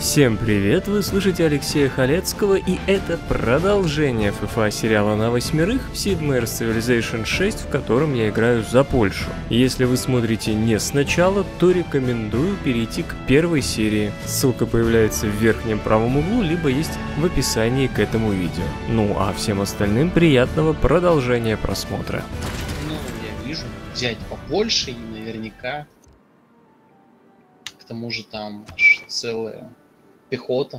Всем привет, вы слышите Алексея Халецкого, и это продолжение ФФА сериала на восьмерых Sid Meier's Civilization 6, в котором я играю за Польшу. Если вы смотрите не сначала, то рекомендую перейти к первой серии. Ссылка появляется в верхнем правом углу, либо есть в описании к этому видео. Ну а всем остальным приятного продолжения просмотра. Ну, я вижу, взять побольше и наверняка. К тому же там аж целая пехота.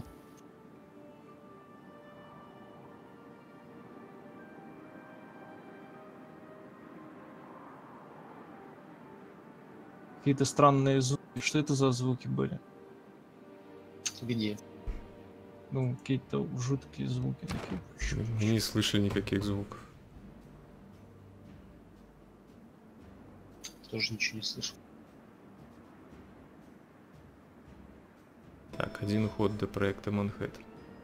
Какие-то странные звуки. Что это за звуки были? Где? Ну, какие-то жуткие звуки такие. Мы не слышали никаких звуков. Тоже ничего не слышал. Так, один ход до проекта Манхэттен.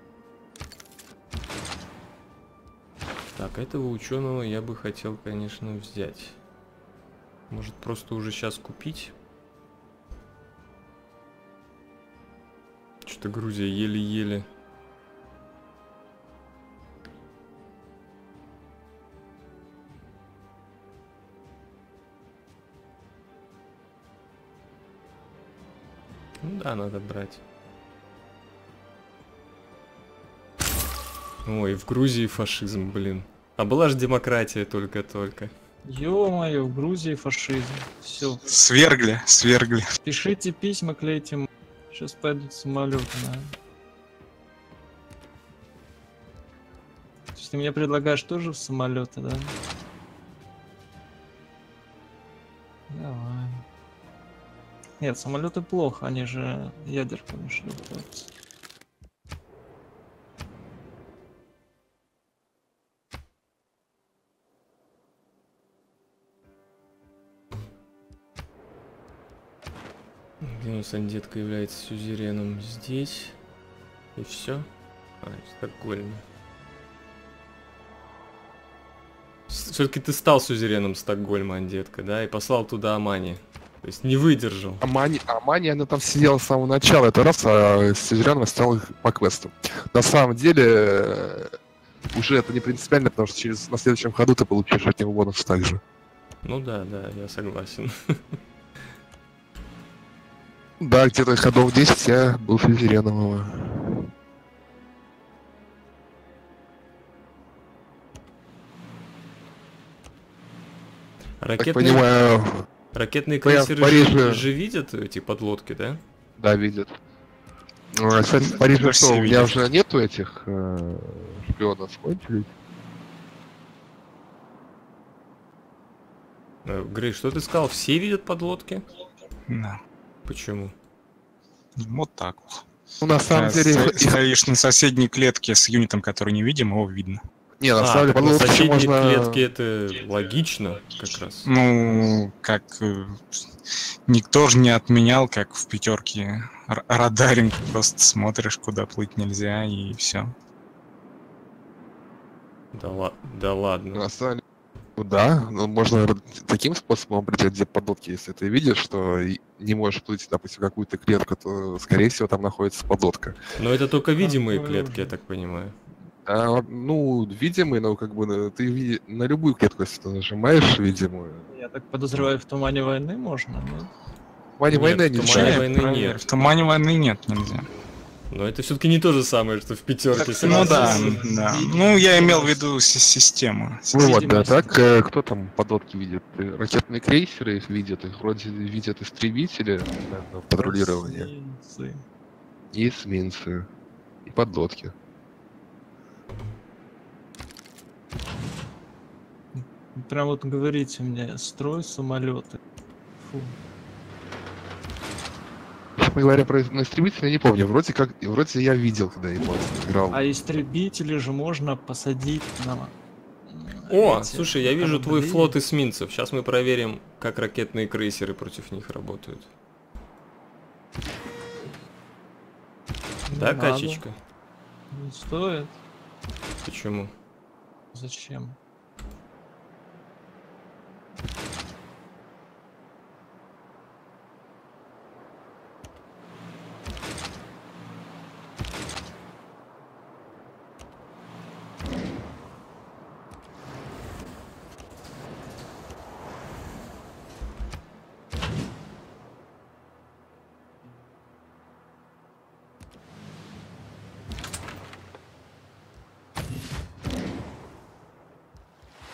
Так, этого ученого я бы хотел, конечно, взять. Может, просто уже сейчас купить? Что-то Грузия еле-еле. Ну да, надо брать. Ой, в Грузии фашизм, блин. А была же демократия только-только. Ё-моё, в Грузии фашизм. Все. Свергли. Пишите письма, клейте. Сейчас пойдут самолеты, наверное. То есть ты мне предлагаешь тоже в самолеты, да? Давай. Нет, самолеты плохо, они же ядерками шлепаются. Венус Андетка является сюзереном здесь. И все. А, в Стокгольме. Все-таки ты стал сюзереном Стокгольма, Андетка, да? И послал туда Амани. То есть не выдержал. Амани, она там сидела с самого начала, это раз, а сюзереном стал по квесту. На самом деле, уже это не принципиально, потому что на следующем ходу ты получишь от него бонус также. Ну да, я согласен. Да, где-то ходов 10 я был сюзереном его. Так понимаю... Ракетные Ну, я в крейсеры Париже- же видят эти подлодки, да? Да, видят. Кстати, в Париже Да, что, все у меня видят. уже нету этих шпионов, кончились? Грей, что ты сказал? Все видят подлодки? Да. Почему? Вот так вот. Ну, на самом деле... Стоишь на соседней клетке с юнитом, который не видим, его видно. Не, на самом деле, так на подлодки еще соседней можно... клетке это логично, как раз. Ну, как никто же не отменял, как в пятерке радаринг, просто смотришь, куда плыть нельзя, и все. Да ладно. На самом деле, ну да, но можно таким способом определять, где подлодки. Если ты видишь, что не можешь плыть, допустим, в какую-то клетку, то, скорее всего, там находится подлодка. Но это только видимые клетки, я так понимаю. Ну, видимый, но как бы ты на любую клетку, если ты нажимаешь видимую. Я так подозреваю, в тумане войны можно, нет? В плане Нет, войны в нельзя. тумане войны Проверь. нет. В тумане войны нет, нельзя. Но это все-таки не то же самое, что в пятерке. Ну да, Видимость. да. Ну, я имел в виду систему. Ну вот, да, Видимость. так, кто там подлодки видит? Ракетные крейсеры их видят, их вроде видят истребители, наверное, патрулирование, Эсминцы. и эсминцы, и подлодки. Прям вот говорите мне, строй самолеты. Фу. Если мы говорим про истребители, я не помню, вроде я видел, когда я играл. А истребители же можно посадить на... О, эти слушай, я вижу твой корабли. флот эсминцев. Сейчас мы проверим, как ракетные крейсеры против них работают. Не Да, надо. качечка? Не стоит. Почему? Зачем?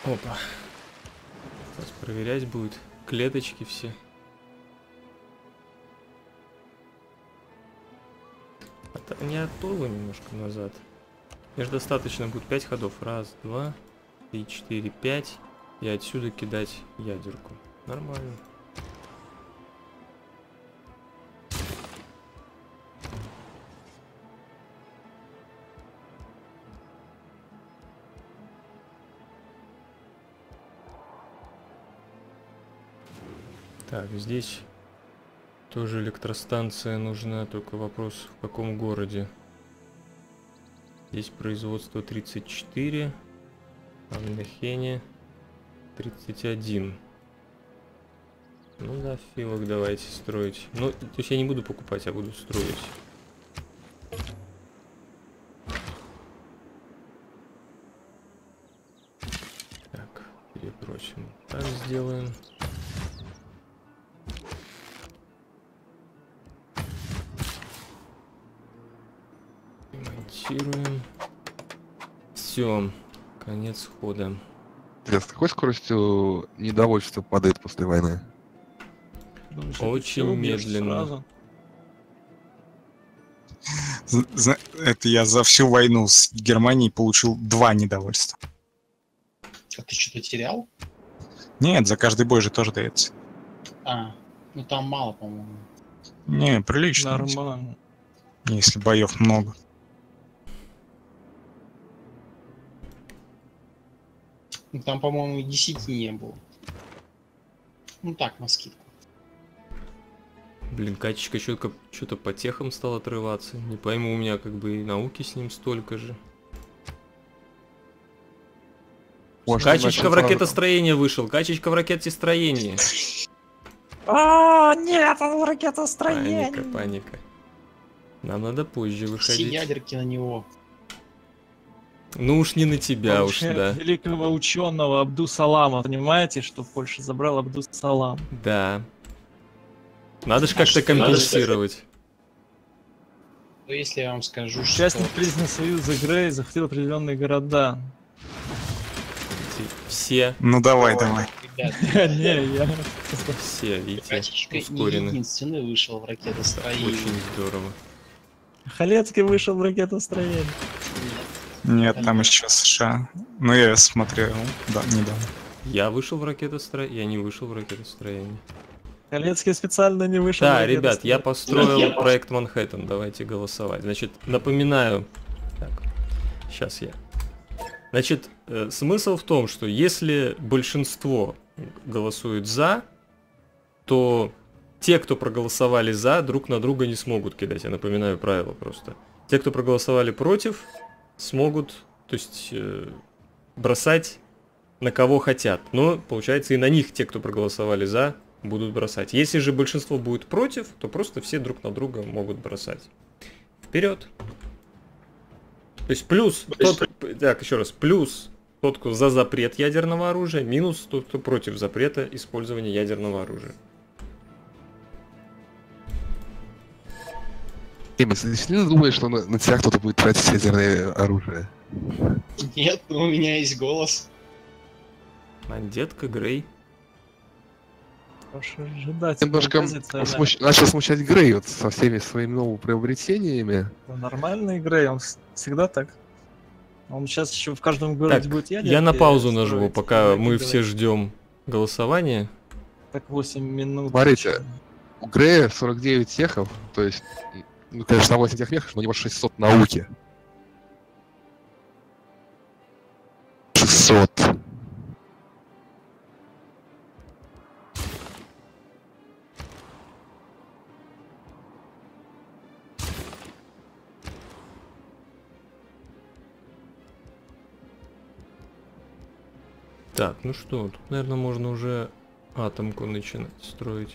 Опа. Сейчас проверять будет. Клеточки все. Не отплыло немножко назад. Мне же достаточно будет 5 ходов. Раз, два, 3, 4, 5. И отсюда кидать ядерку. Нормально. Так, здесь тоже электростанция нужна, только вопрос в каком городе. Здесь производство 34, а в Мехене 31. Ну да, в Филах давайте строить. Ну, то есть я не буду покупать, а буду строить. Так, перебросим. Так сделаем. Ремонтируем. Все, конец хода. С какой скоростью недовольство падает после войны? Думаешь, Очень ты всё убьёшь медленно. сразу? Это я за всю войну с Германией получил 2 недовольства. А ты что-то терял? Нет, за каждый бой же тоже дается. А, ну там мало, по-моему. Не, прилично. Нормально. Если боев много. Ну, там, по-моему, и 10 не было. Ну так, на скидку. Блин, качечка что-то по техам стал отрываться. Не пойму, у меня как бы и науки с ним столько же. Может, Качечка в иначе ракетостроение вышел. Качечка в ракетостроение. А, нет, он ракетостроение. Паника, паника. Нам надо позже Все выходить. ядерки на него. Ну уж не на тебя уж, Вообще, да. великого ученого Абдус-Салама, понимаете, что Польша забрал Абдус-Салам? Да. Надо же как-то компенсировать. То если я вам скажу, Участник что... признан Союза Грей захватил определенные города. Все, Ну давай, давай. Ребят, Не, я... все, видите, Качечка не ускорены. единственный вышел в ракетостроение. Очень здорово. Халецкий вышел в ракетостроение. Нет. Нет, там еще США. Ну я смотрел, да, недавно. Я вышел в ракетостроение, я не вышел в ракетостроение. Халецкий специально не вышел в Да, ребят, я ракетостроение. построил проект Манхэттен, давайте голосовать. Значит, напоминаю... Так, сейчас я... Значит, смысл в том, что если большинство голосует за, то те, кто проголосовали за, друг на друга не смогут кидать. Я напоминаю правила просто. Те, кто проголосовали против, смогут, то есть, бросать на кого хотят. Но, получается, и на них те, кто проголосовали за, будут бросать. Если же большинство будет против, то просто все друг на друга могут бросать. Вперед! То есть плюс тот, так, еще раз, плюс тот, кто за запрет ядерного оружия, минус тот, кто против запрета использования ядерного оружия. Эмис, ты действительно думаешь, что на тебя кто-то будет тратить ядерное оружие? Нет, но у меня есть голос. Детка Грей. Уж ожидать. Немножко начал смущать Грей вот со всеми своими новоприобретениями. Нормальный Грей, он всегда так. Он сейчас еще в каждом городе Так, будет ядерки я на паузу строить. нажму, пока Давайте мы говорить. все ждем голосования. Так 8 минут. Смотрите. У Грея 49 техов, то есть, ну, конечно, на 8 техмехов, но у него 600 науки. 600. Так, ну что, тут, наверное, можно уже атомку начинать строить.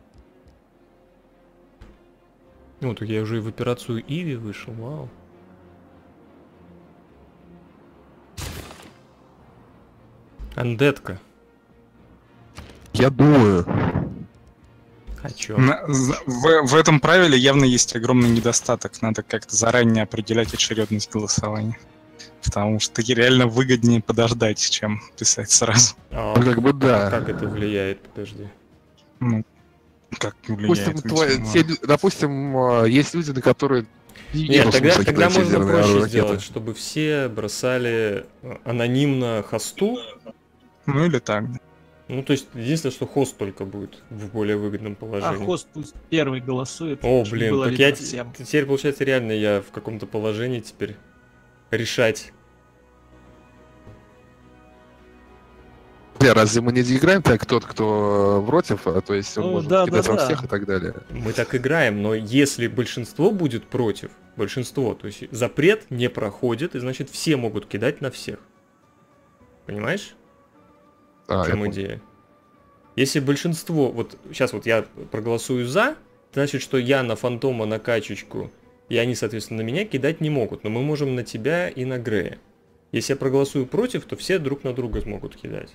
Ну, так я уже и в операцию Иви вышел, вау. Андетка. Я думаю. А чё? В этом правиле явно есть огромный недостаток. Надо как-то заранее определять очередность голосования. Потому что таки реально выгоднее подождать, чем писать сразу. А Ну, как бы да. как это влияет? Подожди. Ну, как Допустим, влияет, видимо. допустим, есть люди, на которые не Нет, вижу тогда, смысла тогда кидать можно ядерные проще ракеты. сделать, чтобы все бросали анонимно хосту. Ну или так, да. Ну, то есть, единственное, что хост только будет в более выгодном А положении. хост пусть первый голосует. О, чтобы блин, было так видно я всем. теперь, получается, реально я в каком-то положении теперь решать. Разве мы не играем так, тот, кто против, то есть он Ну, может да, кидать да, во да. всех и так далее. Мы так играем, но если большинство будет против, большинство, то есть запрет не проходит, и значит все могут кидать на всех. Понимаешь? А, В я чем понял. идея? Если большинство, вот сейчас вот я проголосую за, значит, что я на фантома на качечку, и они, соответственно, на меня кидать не могут, но мы можем на тебя и на Грея. Если я проголосую против, то все друг на друга смогут кидать.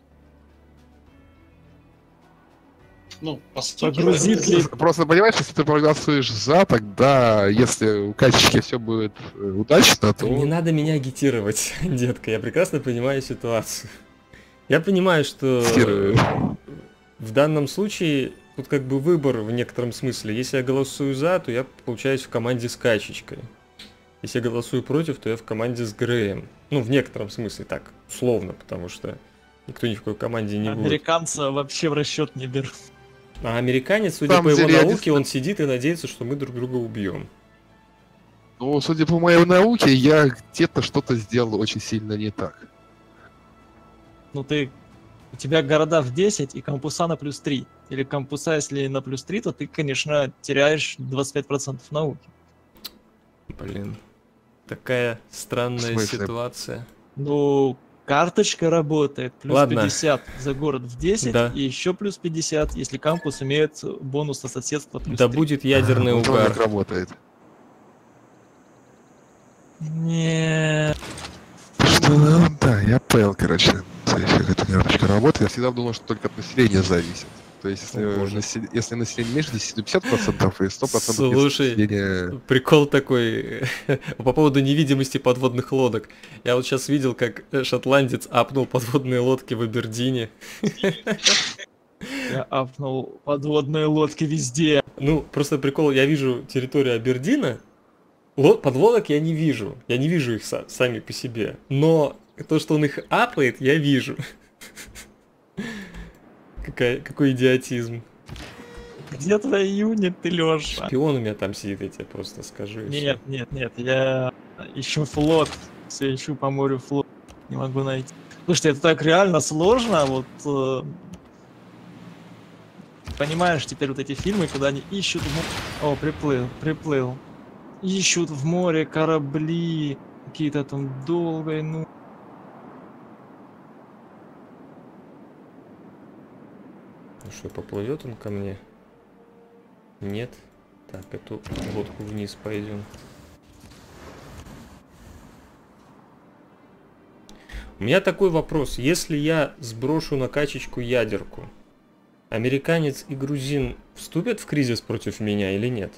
Ну, по сути, Погрузит ли... Просто понимаешь, если ты проголосуешь за, тогда, если у качечки все будет удачно, то... Не надо меня агитировать, детка, я прекрасно понимаю ситуацию. Я понимаю, что в данном случае тут как бы выбор в некотором смысле. Если я голосую за, то я получаюсь в команде с качечкой. Если я голосую против, то я в команде с Греем. Ну, в некотором смысле так, условно, потому что никто ни в какой команде не будет. Американца вообще в расчет не берут. А американец, судя На по самом его деле, я науке, он сидит и надеется, что мы друг друга убьем. Ну, судя по моей науке, я где-то что-то сделал очень сильно не так. Ну ты... У тебя города в 10 и кампуса на плюс 3. Или кампуса, если на плюс 3, то ты, конечно, теряешь 25% науки. Блин, такая странная В смысле? ситуация. Ну, карточка работает. Плюс Ладно. 50 за город в 10, Да. и еще плюс 50, если кампус имеет бонус на соседство плюс Да 3. будет ядерный Вот оно угар. как работает. Не, Что, ну, да, я понял, короче, как эта карточка работает. Я всегда думал, что только от населения зависит. То есть, если, О, боже. если население меньше 10, то 50% и 100% Слушай, если население... Прикол такой по поводу невидимости подводных лодок. Я вот сейчас видел, как шотландец апнул подводные лодки в Абердине. я апнул подводные лодки везде. Ну, просто прикол, я вижу территорию Абердина, подлодок я не вижу. Я не вижу их сами по себе. Но то, что он их апает, я вижу. Какой идиотизм. Где твои юниты, Лёша? Шпион у меня там сидит, я тебе просто скажу. и Нет, нет, нет, я ищу флот. Все ищу по морю флот. Не могу найти. Слушайте, это так реально сложно, вот... Понимаешь, теперь вот эти фильмы, когда они ищут в море... О, приплыл. Ищут в море корабли, какие-то там долгие, ну... Ну что, поплывет он ко мне? Нет. Так, эту лодку вниз пойдем. У меня такой вопрос. Если я сброшу на качечку ядерку, американец и грузин вступят в кризис против меня или нет?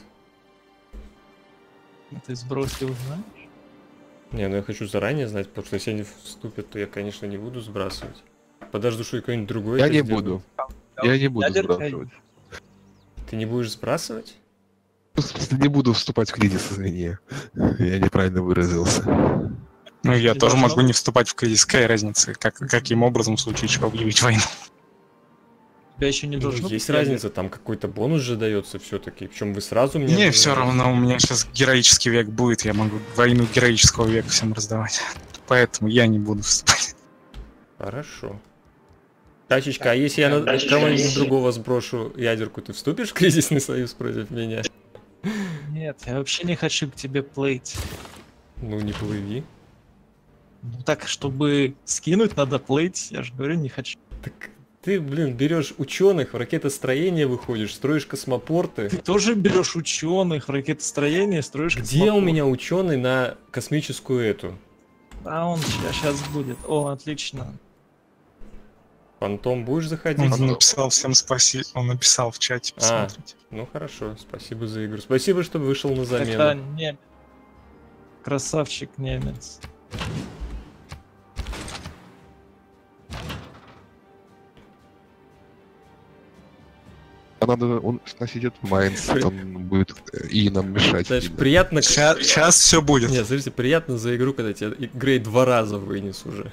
Ты сбросил, знаешь? Не, ну я хочу заранее знать, потому что если они вступят, то я, конечно, не буду сбрасывать. Подожду, что кто-нибудь другой Я это не сделает. буду. Я не буду Ядерка- сбрасывать. Ты не будешь сбрасывать? В смысле, не буду вступать в кризис, извини. Я неправильно выразился. Ну, я Не тоже должно могу не вступать в кризис. Какая разница, каким образом в случае чего объявить войну? Тебя еще не Ну, должно есть быть разница, там какой-то бонус же дается все-таки. Причем вы сразу мне... Мне все равно, у меня сейчас героический век будет, я могу войну героического века всем раздавать. Поэтому я не буду вступать. Хорошо. Тачечка, а если я на кого-нибудь другого сброшу ядерку, ты вступишь в кризисный союз против меня? Нет, я вообще не хочу к тебе плыть. Ну, не плыви. Ну так, чтобы скинуть, надо плыть. Я же говорю, не хочу. Так ты, блин, берешь ученых, в ракетостроение выходишь, строишь космопорты. Ты тоже берешь ученых, ракетостроение, строишь Где космопорт. у меня ученый на космическую эту? А он сейчас будет. О, отлично. Фантом будешь заходить? Он написал всем спасибо, он написал в чате, посмотрите. Ну хорошо, спасибо за игру. Спасибо, что вышел на замену. Это не... Красавчик немец. А надо, он нас идет в Майнц, он будет и нам мешать. Знаешь, видно. приятно... Сейчас все будет. Нет, смотрите, приятно за игру, когда тебя грейд 2 раза вынес уже.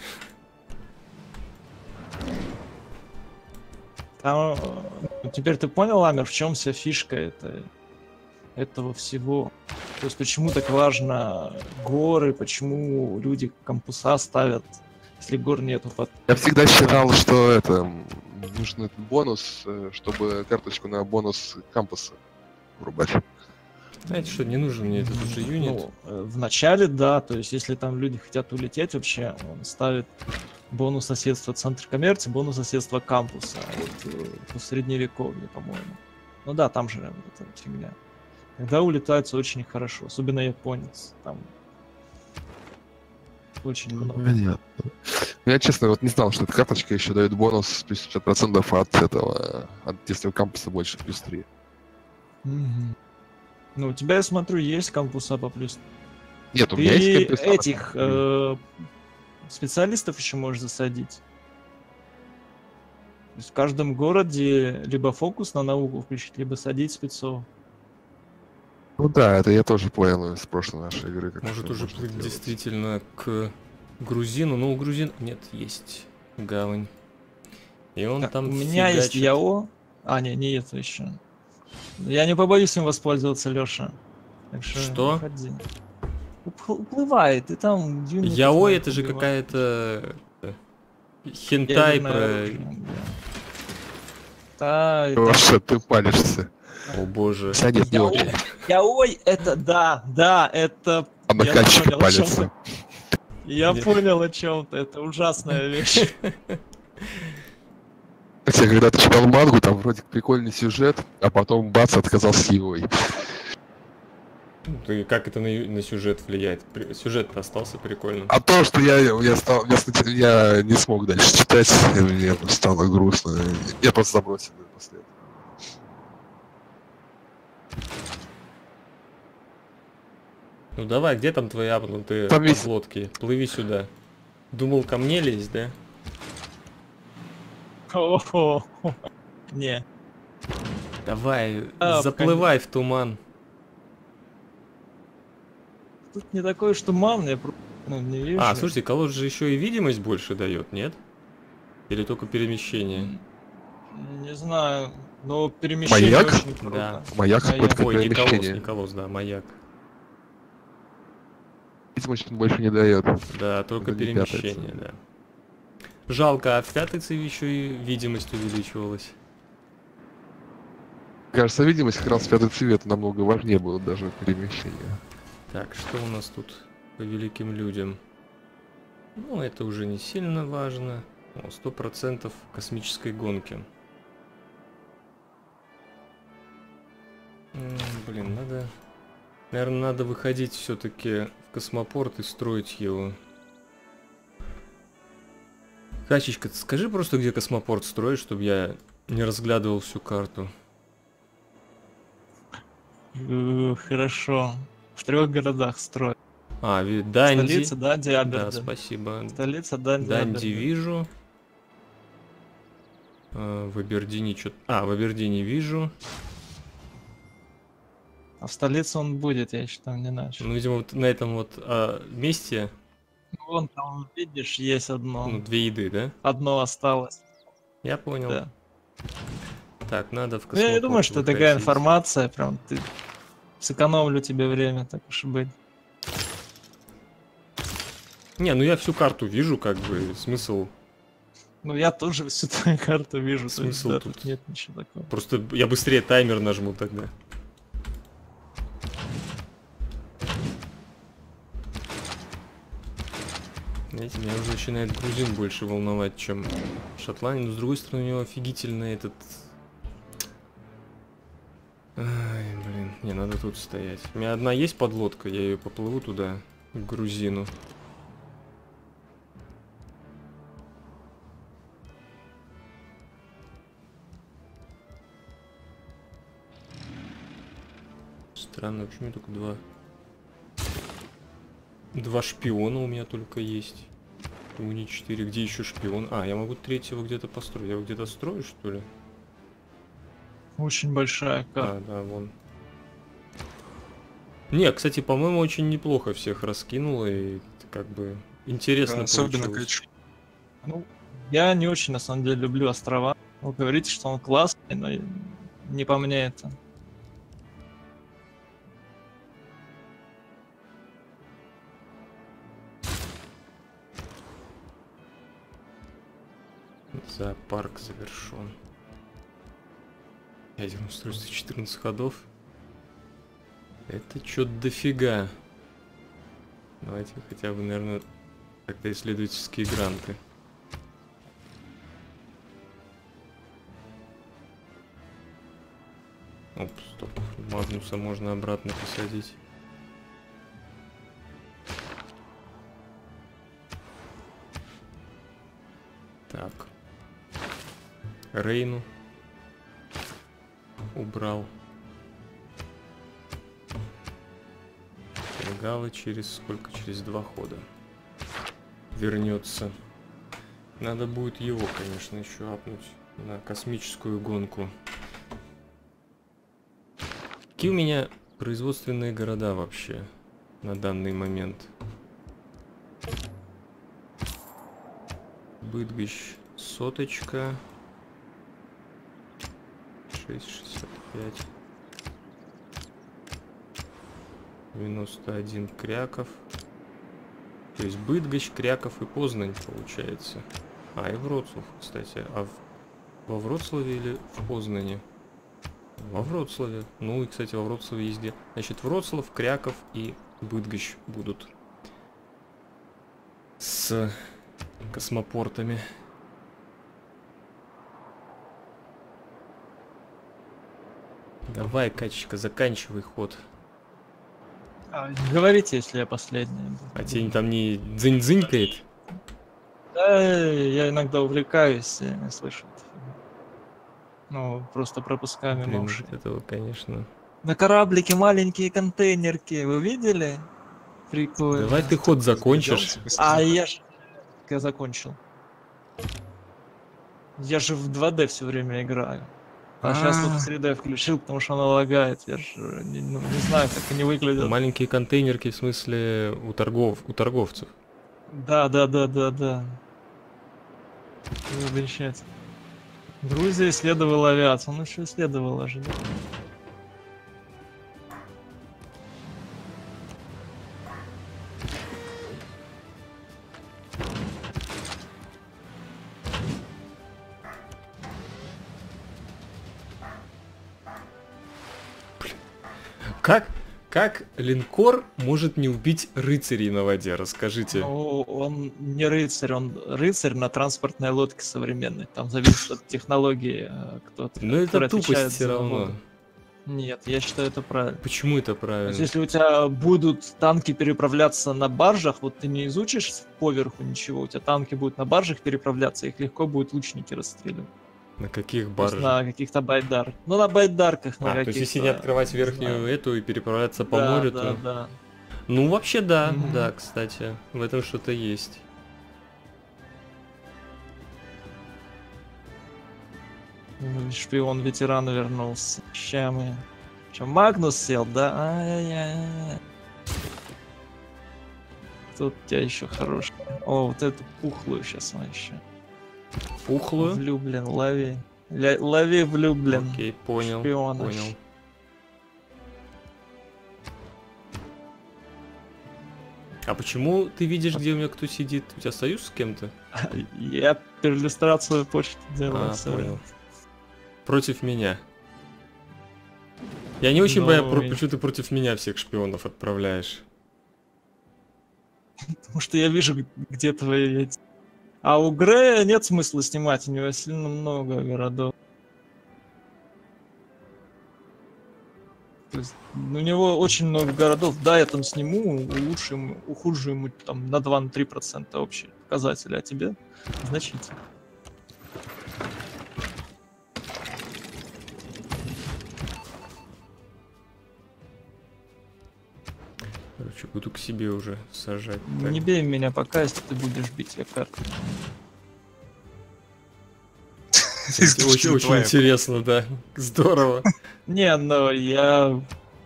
Там, теперь ты понял, Амер, в чем вся фишка этого всего? То есть почему так важно горы, почему люди кампуса ставят, если гор нету под... Я всегда считал, что это нужен этот бонус, чтобы карточку на бонус кампуса врубать. Знаете что, не нужен мне этот уже юнит. Ну, в начале, да, то есть если там люди хотят улететь вообще, он ставит бонус соседства центр коммерции, бонус соседства кампуса, вот, по средневековье, по-моему. Ну да, там же вот эта фигня. Когда улетается очень хорошо, особенно японец, там очень много. Понятно. Я, честно, вот не знал, что эта карточка еще дает бонус плюс 50% от этого, от действия кампуса больше, плюс 3. Мгм. Ну, у тебя, я смотрю, есть кампуса по плюс. Нет, у Ты меня есть кампуса. этих специалистов еще можешь засадить. То есть в каждом городе либо фокус на науку включить, либо садить спецов. Ну да, это я тоже понял из прошлой нашей игры. Как Может это уже можно плыть делать. действительно к грузину, но у грузин нет, есть гавань. И он Так, там у меня есть фигачит. ЯО. А, не это еще. Я не побоюсь им воспользоваться, Леша. Так Что? выходи. Уплывает, и там... юниты Яой знают, это же убивают. какая-то хентай Ядерное про... оружие, да. Да, это... Лёша, ты палишься. О боже. Хотя нет, не Яой. очень. Яой, это да, это... А Я накальщик понял, о чём палится. ты. Я Нет. понял о чем-то, это ужасная вещь. Хотя, когда ты читал мангу, там вроде прикольный сюжет, а потом бац, отказался его. И И как это на сюжет влияет? Сюжет остался прикольным. А то, что я не смог дальше читать, и мне стало грустно. Я просто забросил её после этого. Ну давай, где там твои апнутые Там есть- подлодки? Плыви сюда. Думал ко мне лезть, да? О, не. Давай, А, заплывай в туман. Тут не такой уж туман, я не вижу. А, слушайте, колодж же еще и видимость больше дает, нет? Или только перемещение? Не знаю, но перемещение Маяк? очень круто. Да. Маяк Маяк. какое-то Ой, не колосс, перемещение. не колосс, да, маяк. Видимость он больше не дает. Да, только Это не пятая перемещение, цель. да. Жалко, а в пятой циве еще и видимость увеличивалась. Кажется, видимость как раз в пятый цвет намного важнее было даже перемещение. Так, что у нас тут по великим людям? Ну, это уже не сильно важно. О, 100% космической гонки. Блин, надо... Наверное, надо выходить все-таки в космопорт и строить его. Качечка, скажи просто, где космопорт строить, чтобы я не разглядывал всю карту. Хорошо. В 3 городах строят. А, Данди. Столица, да, Да, Диаберден. спасибо. Столица, да, Данди Диаберден. вижу. В Абердине что-то... А, в Абердине вижу. А в столице он будет, я еще там не начал. Ну, видимо, вот на этом вот месте, Ну, вон там, видишь, есть одно. ну, 2 еды, да? Одно осталось. Я понял. Да. Так, надо в Ну, я не думаю, космопорт что такая выходить. информация, прям ты сэкономлю тебе время, так уж и быть. Не, ну я всю карту вижу, как бы, смысл... Ну, я тоже всю твою карту вижу, то есть, Смысл да, тут? тут нет ничего такого. Просто я быстрее таймер нажму тогда. Знаете, меня уже начинает грузин больше волновать, чем Шотландия. Но с другой стороны, у него офигительный этот... Ай, блин, не, надо тут стоять. У меня одна есть подлодка, я ее поплыву туда, к грузину. Странно, почему только 2? 2 шпиона у меня только есть. Уни 4. Где еще шпион? А, я могу третьего где-то построить. Я его где-то строю, что ли? Очень большая карта. А, да, вон. Не, кстати, по-моему, очень неплохо всех раскинуло. И как бы интересно Особенно получилось. Ну, я не очень, на самом деле, люблю острова. Вы говорите, что он классный, но не по мне это. Зоопарк завершен. Ядерное устройство 14 ходов. Это чё-то дофига. Давайте хотя бы, наверное, как-то исследовательские гранты. Оп, стоп. Магнуса можно обратно посадить. Так. Рейну убрал. Гала через сколько? Через 2 хода вернется. Надо будет его, конечно, еще апнуть на космическую гонку. Какие у меня производственные города вообще на данный момент? Быдгощ, соточка. 6,65. 91 Кряков. То есть Быдгощ, Кряков и Познань получается. А, и Вроцлав, кстати. А во Вроцлаве или в Познане? Во Вроцлаве. Ну и, кстати, во Вроцлаве есть где. Значит, Вроцлав, Кряков и Быдгощ будут с космопортами. Давай, Катечка, заканчивай ход. Говорите, если я последний. А тебе там не дзынь-дзынькает? Да, я иногда увлекаюсь и слышу. Ну, просто пропускаю мимо Блин, ушей. вот этого, конечно. На кораблике маленькие контейнерки, вы видели? Прикольно. Давай ты ход закончишь. А я закончил. Я же в 2D все время играю. А сейчас вот 3D включил, потому что она лагает. Я же не знаю, как они выглядят. Маленькие контейнерки, в смысле, у торговцев. Да. Замечательно. Грузия исследовала авиацию. Ну что исследовала же, да? Как линкор может не убить рыцарей на воде? Расскажите. Ну, он не рыцарь, он рыцарь на транспортной лодке современной. Там зависит от технологии, кто-то. Но это тупость все равно. Нет, я считаю, это правильно. Почему это То правильно? есть, если у тебя будут танки переправляться на баржах, вот ты не изучишь поверху ничего, у тебя танки будут на баржах переправляться, их легко будут лучники расстреливать. На каких То есть баржах? на каких-то байдарках. Ну, на байдарках, на А, то каких-то. есть если не открывать не верхнюю знаю. эту и переправляться по Да, морю, да, то... да. Ну, вообще да, Мгм. да, кстати. В этом что-то есть. Шпион-ветеран вернулся. Ща мы... Че, Магнус сел, да? Ай-яй-яй. Тут у тебя еще хороший. О, вот эту пухлую сейчас он еще. Пухлую? Влюблен, лови. Лови, влюблен. Окей, понял, Шпиона. понял. А почему ты видишь, где у меня кто сидит? У тебя союз с кем-то? Я перлюстрацию почты делаю. А, всё понял. время. Против меня. Я не очень Ну, понимаю, почему ты против меня всех шпионов отправляешь. Потому что я вижу, где твои эти. А у Грея нет смысла снимать, у него сильно много городов. То есть, у него очень много городов. Да, я там сниму, улучшу ему, ухудшу ему там на 2-3% общие показатели, а тебе значительно. Короче, буду к себе уже сажать. Так. Не бей меня пока, если ты будешь бить я карту. Очень интересно, да. Здорово. Не, но я...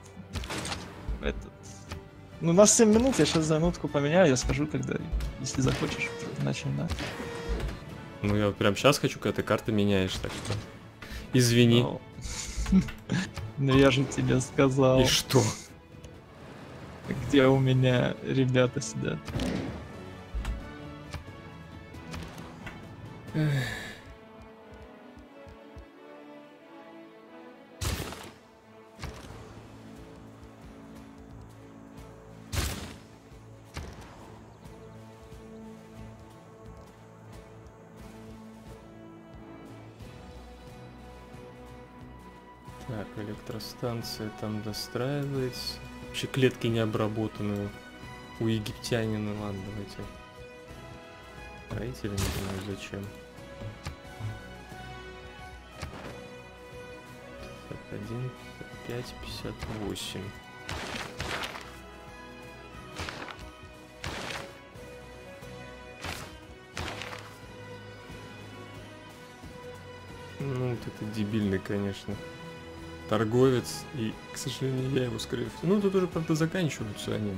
Ну, на 7 минут, я сейчас за минутку поменяю, я скажу, когда, если захочешь, начнем, да? Ну, я вот прям сейчас хочу, когда ты карты меняешь, так что... Извини. Ну, я же тебе сказал. И что? Где у меня ребята сидят. Так, электростанция там достраивается. Вообще клетки не обработаны у египтянина. Ладно, давайте. Строители, не знаю зачем. 51, 55, 58. Ну, вот это дебильный, конечно. Торговец, и, к сожалению, я его скорее всего... Ну, тут уже, правда, заканчиваются они.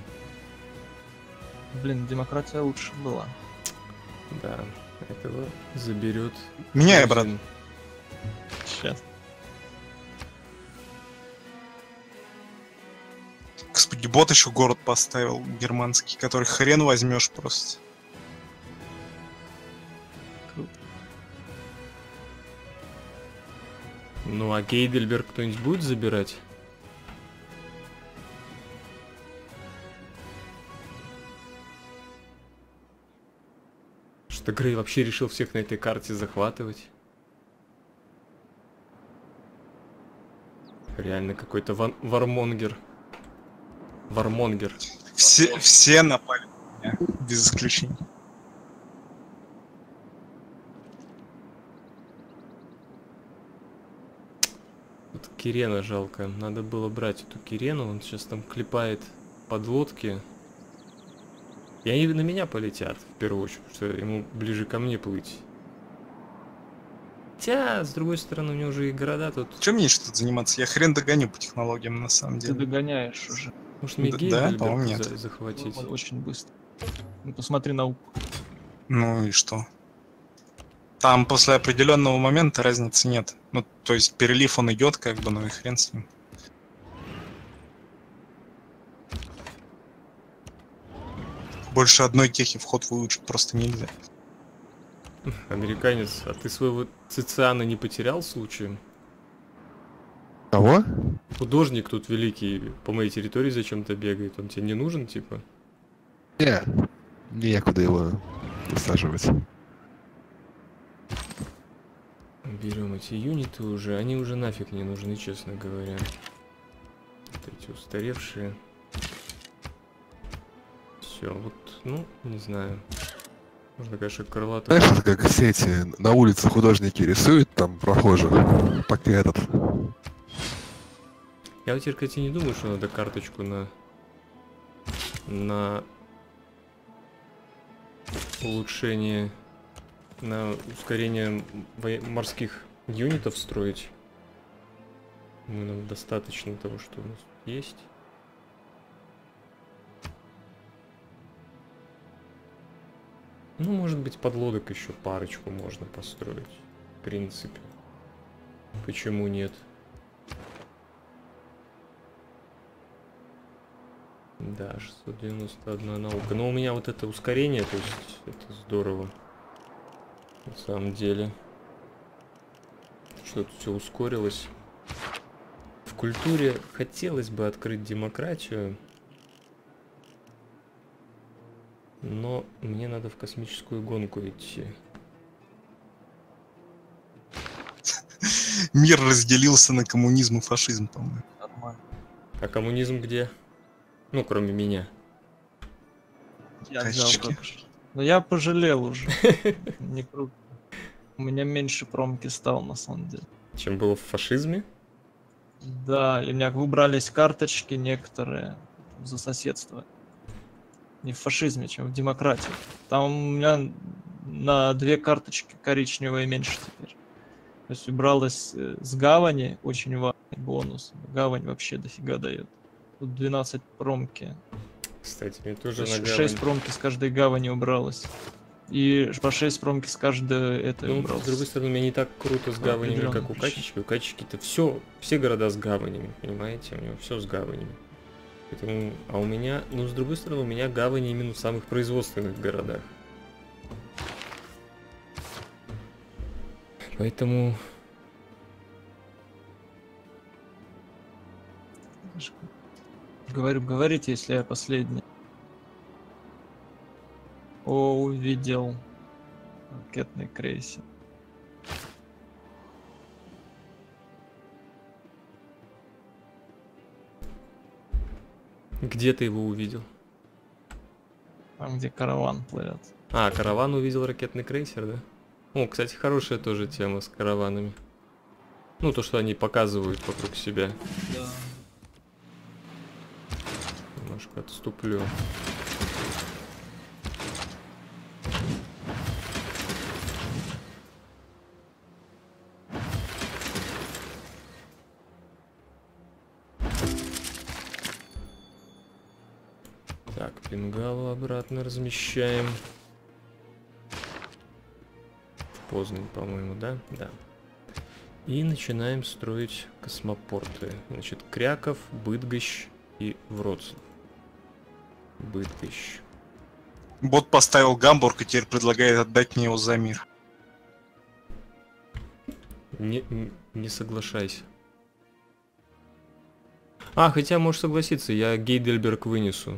Блин, демократия лучше была. Да, этого заберет. Меняй, брат. Сейчас. Господи, бот еще город поставил германский, который хрен возьмешь просто. Круто. Ну, а Гейдельберг кто-нибудь будет забирать? Что Грей вообще решил всех на этой карте захватывать? Реально какой-то вармонгер. Вармонгер. Все напали на меня, без исключения. Вот Кирена жалко. Надо было брать эту Кирену. Он сейчас там клепает подлодки. И они на меня полетят, в первую очередь, потому что ему ближе ко мне плыть. Хотя, с другой стороны, у него уже и города тут... Чем мне что-то заниматься? Я хрен догоню по технологиям, на самом Ты деле. догоняешь уже. Может, мне Да, по-моему, Гейдельберг нет. захватить? Очень быстро. Ну, посмотри науку. Ну и что? Там после определенного момента разницы нет. Ну, то есть перелив он идет, как бы, ну и хрен с ним. Больше одной техи в ход выучить просто нельзя. Американец, а ты своего Цициана не потерял случаем? Кого? Художник тут великий по моей территории зачем-то бегает. Он тебе не нужен, типа? Не, некуда его высаживать. Берем эти юниты уже. Они уже нафиг не нужны, честно говоря. Вот эти устаревшие. Все, вот, ну, не знаю. Можно, конечно, крылатых... Знаешь, это как все эти на улице художники рисуют там прохожих, пока этот... Я вот теперь, кстати, не думаю, что надо карточку на улучшение, на ускорение морских юнитов строить. Нам достаточно того, что у нас есть. Ну, может быть, подлодок еще парочку можно построить. В принципе. Почему нет? Да, 691 наука. Но у меня вот это ускорение, то есть это здорово. На самом деле. Что тут все ускорилось. В культуре хотелось бы открыть демократию. Но мне надо в космическую гонку идти. Мир разделился на коммунизм и фашизм, по-моему. Нормально. А коммунизм где? Ну, кроме меня. Я взял Качечки. только что. Но я пожалел уже. Не круто. У меня меньше промки стал, на самом деле. Чем было в фашизме? Да, и у меня выбрались карточки некоторые. за соседство. Не в фашизме, чем в демократии. Там у меня на 2 карточки коричневые меньше теперь. То есть убралось с гавани, очень важный бонус. Гавань вообще дофига дает. Тут 12 промки. Кстати, мне тоже на 6 гавань. промки с каждой гавани убралось. И по 6 промки с каждой этой Ну, убралось. с другой стороны, у меня не так круто с гаванями, определенных как у причин. качечки. У качечки-то все города с гаванями, понимаете? У него все с гаванями. Поэтому, а у меня, ну, с другой стороны, у меня гавани именно в самых производственных городах. Поэтому... Говорите, если я последний. О, увидел ракетный крейсер. Где ты его увидел? Там, где караван плывет. А, караван увидел ракетный крейсер, да? О, кстати, хорошая тоже тема с караванами. Ну, то, что они показывают вокруг себя. Да. Немножко отступлю. Так, пингалу обратно размещаем. Поздно, по-моему, да? Да. И начинаем строить космопорты. Значит, Кряков, Быдгощ и Вроцлав. Быдгощ. Бот поставил Гамбург и теперь предлагает отдать мне его за мир. Не соглашайся. А, хотя можешь согласиться, я Гейдельберг вынесу.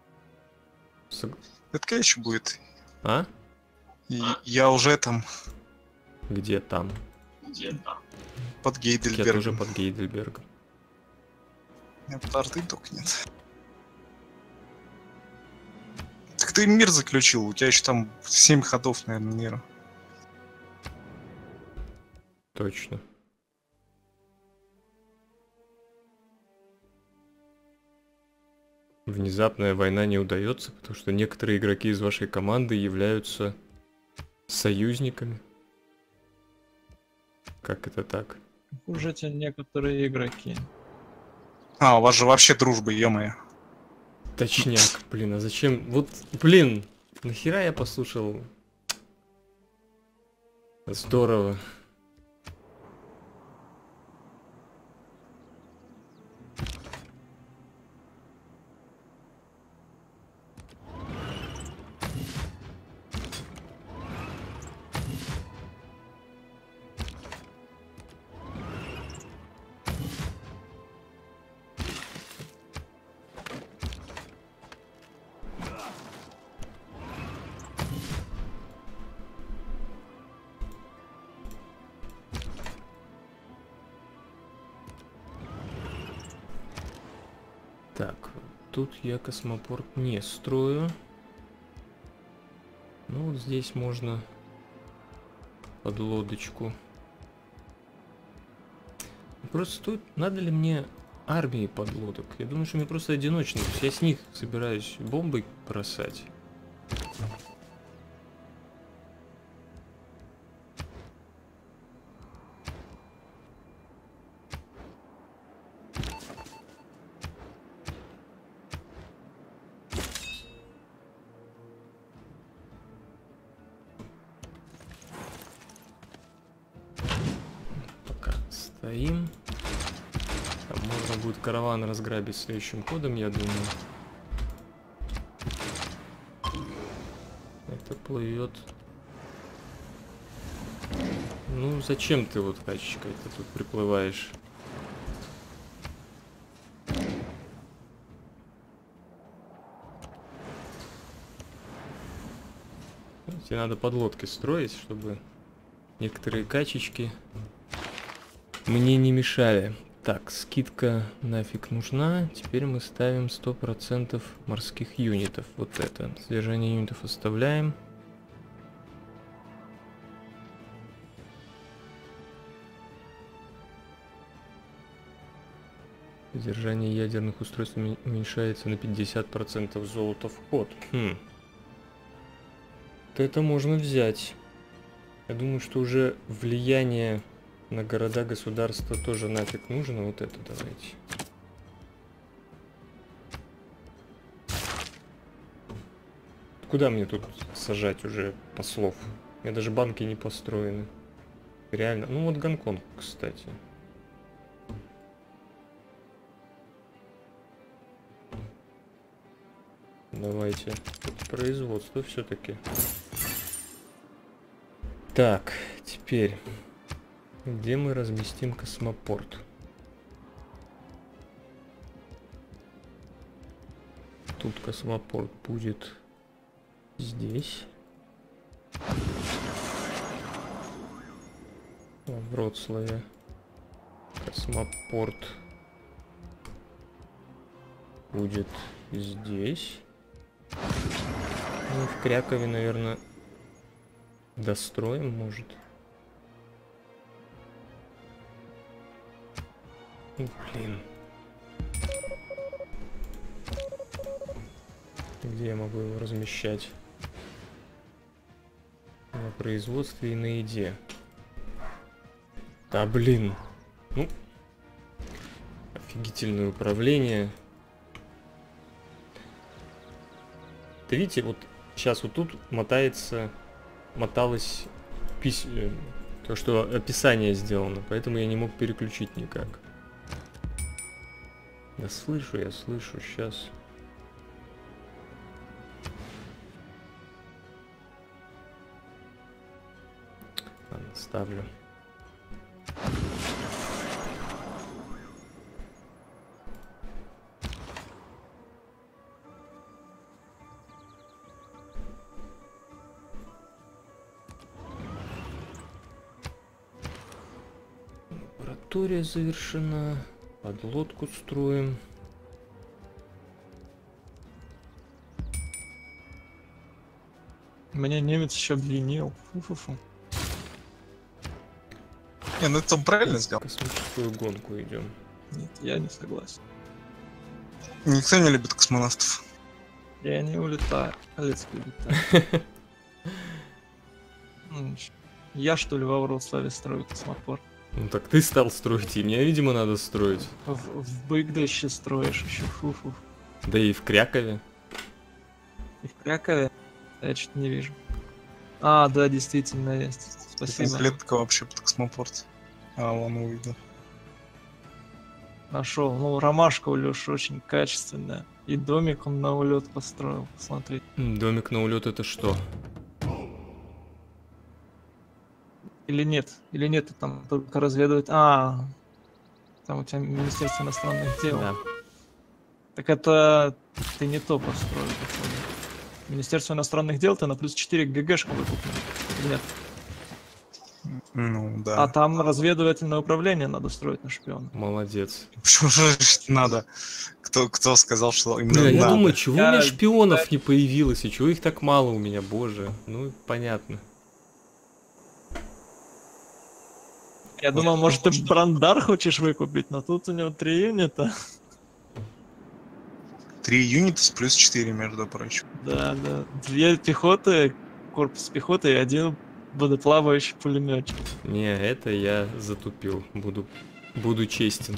Это конечно будет. А? И я уже там Где там? под Я Гейдельбергом. тоже под Гейдельбергом. У меня под арты только нет. Так ты мир заключил, у тебя еще там 7 ходов, наверное, мира. Точно. Внезапная война не удается, потому что некоторые игроки из вашей команды являются союзниками. Как это так? Хуже те некоторые игроки. А, у вас же вообще дружба, ё-моё. Точняк, блин, а зачем? Вот, блин, нахера я послушал? Здорово. Так, тут я космопорт не строю. Ну вот здесь можно под лодочку. Просто тут надо ли мне армии подлодок? Я думаю, что мне просто одиночные. То есть я с них собираюсь бомбы бросать. Пока стоим. Там можно будет караван разграбить следующим ходом, я думаю. Это плывет. Ну, зачем ты вот качечкой-то тут приплываешь? Тебе надо подлодки строить, чтобы некоторые качечки мне не мешали. Так, скидка нафиг нужна. Теперь мы ставим 100% морских юнитов. Вот это. Содержание юнитов оставляем. Содержание ядерных устройств уменьшается на 50% золота в ход. Вот это можно взять. Я думаю, что уже влияние на города-государства тоже нафиг нужно. Вот это давайте. Куда мне тут сажать уже послов? У меня даже банки не построены. Реально. Ну вот Гонконг, кстати. Давайте. Это производство все-таки. Так, теперь. Где мы разместим космопорт? Тут космопорт будет здесь. Во Вроцлаве. Космопорт будет здесь. Ну, в Крякове, наверное, достроим, может. Блин. Где я могу его размещать? На производстве и на еде. Да блин. Ну. Офигительное управление. Да видите, вот сейчас вот тут моталось то, что описание сделано, поэтому я не мог переключить никак. Я слышу, сейчас. Ладно, ставлю. Лаборатория завершена. Подлодку строим. Меня немец еще обвинил. Фу-фу-фу. Не, ну это он правильно сделал. Космическую гонку идем. Нет, я не согласен. Никто не любит космонавтов. Я не улетаю. Халецкий улетает. Я что ли во Вроцлаве строю космопорт? Ну так ты стал строить, и мне, видимо, надо строить. В Быгдыще строишь еще, фу-фу. Да и в Крякове. И в Крякове? Я что-то не вижу. А, да, действительно есть. Спасибо. Клетка вообще под космопорт. А, вон увидел. Нашел. Ну, ромашка у Лёши очень качественная. И домик он на улет построил. Посмотри. Домик на улет это что? Или нет? Или нет, ты там только разведывать. А, там у тебя Министерство иностранных дел. Да. Так это ты не то построил. Походу. Министерство иностранных дел ты на плюс 4 ГГшку выкупил. Или нет? Ну, да. А там разведывательное управление надо строить на шпиона. Молодец. Почему же надо? Кто сказал, что именно Бля, я надо? думаю, чего у меня шпионов не появилось, и чего их так мало у меня, боже. Ну, понятно. Я думал, может, ты Брандар хочешь выкупить, но тут у него 3 юнита. 3 юнита с плюс 4, между прочим. Да, да. 2 пехоты, корпус пехоты и 1 водоплавающий пулеметчик. Не, это я затупил. Буду честен.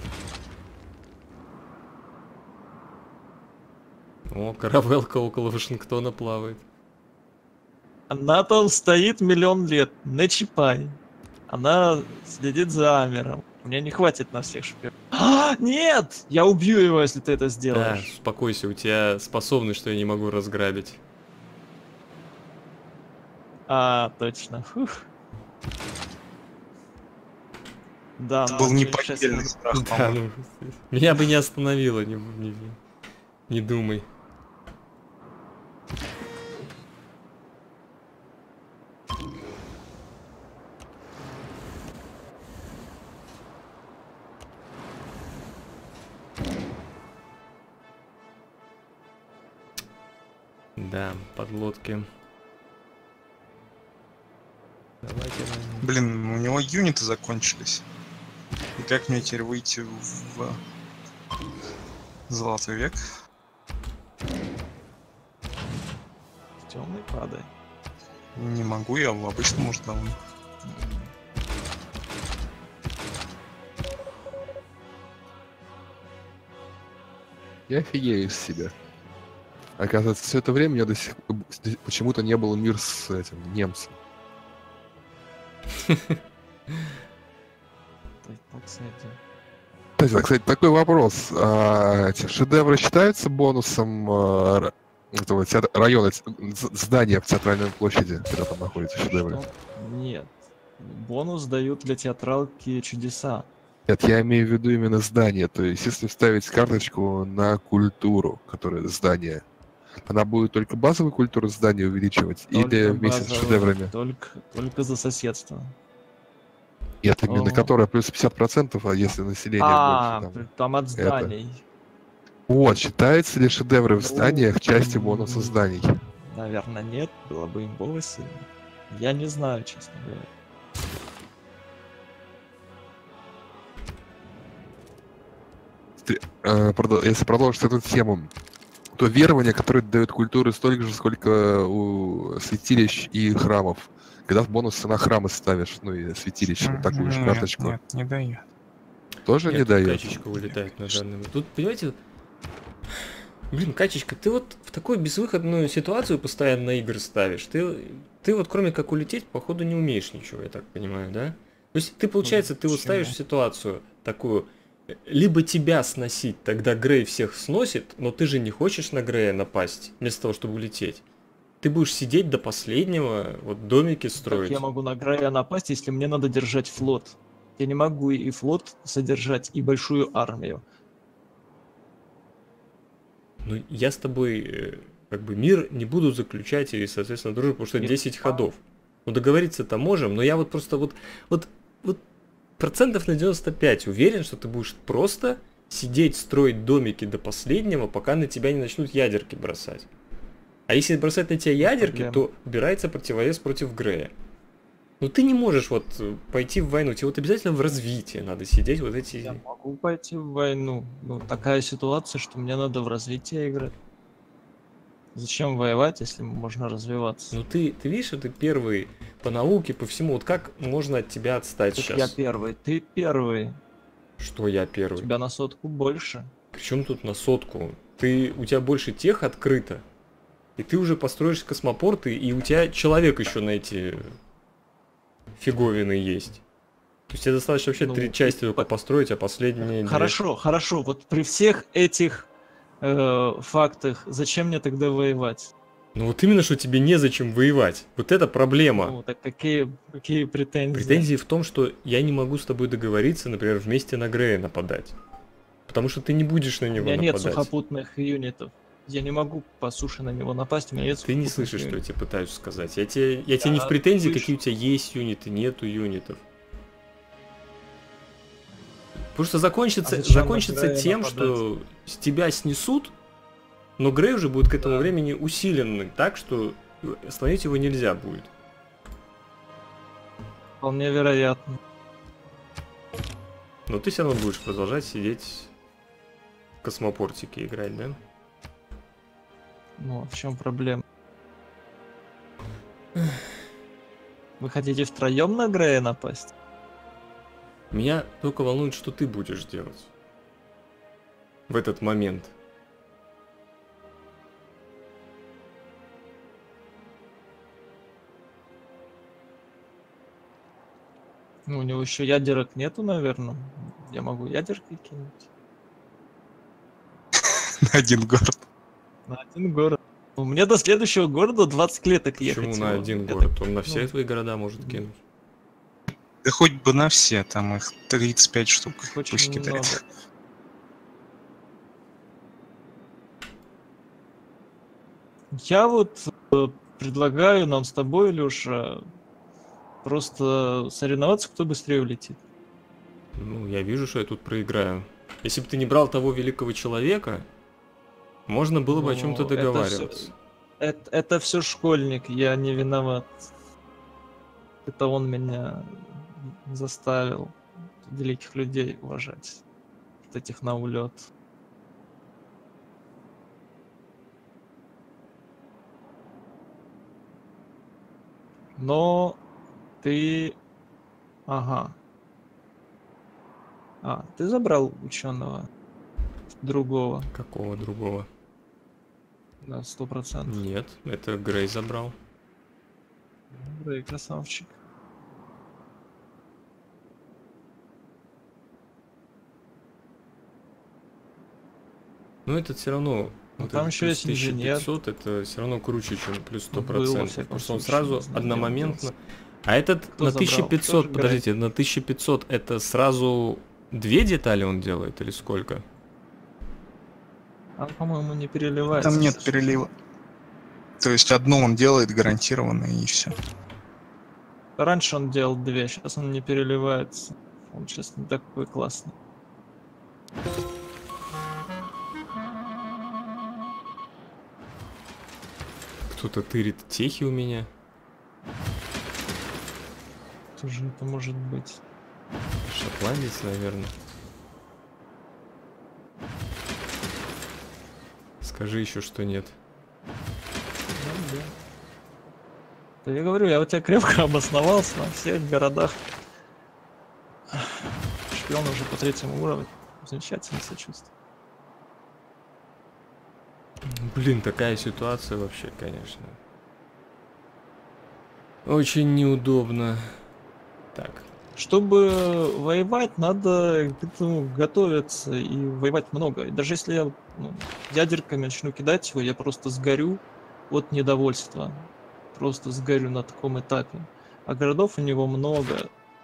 О, каравелка около Вашингтона плавает. Она там стоит миллион лет, на Чапай. Она следит за Амером. Мне не хватит на всех шпионов. А, нет! Я убью его, если ты это Да, сделаешь. успокойся, у тебя способность, что я не могу разграбить. А, точно. Фух. Да, Это ну, был это неподдельный сейчас- страх, Да, по-моему. ну, меня бы не остановило, не думай. Да, подлодки. Давайте. Блин, у него юниты закончились. И как мне теперь выйти в Золотой век. Темный падай. Не могу, я в обычном ждал. Я офигею из себя. Оказывается, все это время у меня до сих пор почему-то не был мир с этим немцем. Кстати, такой вопрос. Эти шедевры считаются бонусом этого района, здания в Театральной площади, когда там находятся шедевры? Нет. Бонус дают для театралки чудеса. Нет, я имею в виду именно здание. То есть, если вставить карточку на культуру, которая здание, она будет только базовую культуру здания увеличивать или вместе с шедеврами? Только за соседство. Нет, именно которая плюс 50%, а если население больше. Там от зданий. Вот, считается ли шедевры в зданиях частью бонуса зданий? Наверное, нет. Было бы имбово сильно. Я не знаю, честно говоря. Если продолжить эту тему, то верования, которые дают культуры, столько же, сколько у святилищ и храмов. Когда в бонусы на храмы ставишь, ну и святилище, вот такую же карточку. Нет, не дает. Тоже не дает? Качечка вылетает на данный. Тут, понимаете, блин, Качечка, ты вот в такую безвыходную ситуацию постоянно на игры ставишь. Ты вот кроме как улететь, походу не умеешь ничего, я так понимаю, да? То есть ты, получается, ты вот ставишь в ситуацию такую, либо тебя сносить, тогда Грей всех сносит, но ты же не хочешь на Грея напасть, вместо того, чтобы улететь. Ты будешь сидеть до последнего, вот домики строить. Как я могу на Грея напасть, если мне надо держать флот? Я не могу и флот содержать, и большую армию. Ну, я с тобой, как бы, мир не буду заключать и, соответственно, дружбу, потому что 10 ходов. Ну, договориться-то можем, но я вот просто вот процентов на 95 уверен, что ты будешь просто сидеть, строить домики до последнего, пока на тебя не начнут ядерки бросать. А если бросать на тебя ядерки, то убирается противовес против Грея. Ну ты не можешь вот пойти в войну, тебе вот обязательно в развитии надо сидеть вот эти... Я могу пойти в войну. Ну, такая ситуация, что мне надо в развитие играть. Зачем воевать, если можно развиваться? Ну ты видишь, что ты первый по науке, по всему, вот как можно от тебя отстать Тут сейчас? я первый, ты первый. Что я У первый? тебя на сотку больше. Причем тут на сотку? У тебя больше тех открыто. И ты уже построишь космопорты, и у тебя человек еще на эти фиговины есть. То есть тебе достаточно вообще 3 части только построить, а последние... Хорошо, хорошо. Вот при всех этих фактах, зачем мне тогда воевать? Ну вот именно, что тебе незачем воевать. Вот это проблема. Ну, так какие претензии? Претензии в том, что я не могу с тобой договориться, например, вместе на Грея нападать. Потому что ты не будешь на него нападать. У меня нет сухопутных юнитов. Я не могу по суше на него напасть, у меня нет Ты не слышишь, что я тебе пытаюсь сказать. Я тебе не в претензии, какие у тебя есть юниты, нету юнитов. Потому что закончится тем, что с тебя снесут, но Грей уже будет к этому времени усиленный, так что остановить его нельзя будет. Вполне вероятно. Но ты все равно будешь продолжать сидеть в космопортике играть, да? Ну, в чем проблема? Вы хотите втроем на Грея напасть? Меня только волнует, что ты будешь делать в этот момент. Ну, у него еще ядерок нету, наверное. Я могу ядерки кинуть. На один город. На один город. У меня до следующего города 20 клеток ехать. Почему на один город? Он на все твои города может кинуть. Да хоть бы на все, там их 35 штук. Очень Пусть кидает. много. Я вот предлагаю нам с тобой, Леша, просто соревноваться, кто быстрее улетит. Ну, я вижу, что я тут проиграю. Если бы ты не брал того великого человека, можно было бы о чем-то договариваться. Это все школьник, я не виноват. Это он меня заставил великих людей уважать. Вот этих на улет. Но ты... Ага. А, ты забрал ученого другого Какого другого? на 100%. Нет, это Грей забрал. Грей, красавчик. Но этот все равно... Ну, вот там этот еще плюс есть инженер. 1500, это все равно круче, чем плюс Ну, было, во 100%. всяком Потому что он случае, сразу не знаю, где он одномоментно... делся. А этот Кто на забрал? 1500, Тоже Грей. подождите, на 1500 это сразу 2 детали он делает или сколько? А, по-моему, не переливается. Там нет Саша. перелива. То есть одну он делает гарантированно и все. Раньше он делал 2, сейчас он не переливается. Он сейчас не такой классный. Кто-то тырит техи у меня. Кто же это может быть? Шотландец, наверное. Скажи еще, что нет. Ну, да. Да я говорю, я у тебя крепко обосновался на всех городах. Шпион уже по 3-му уровню. Замечательно себя чувствую. Блин, такая ситуация вообще, конечно. Очень неудобно. Так. Чтобы воевать, надо к этому готовиться и воевать много. И даже если я ядерками начну кидать его, я просто сгорю от недовольства. Просто сгорю на таком этапе. А городов у него много.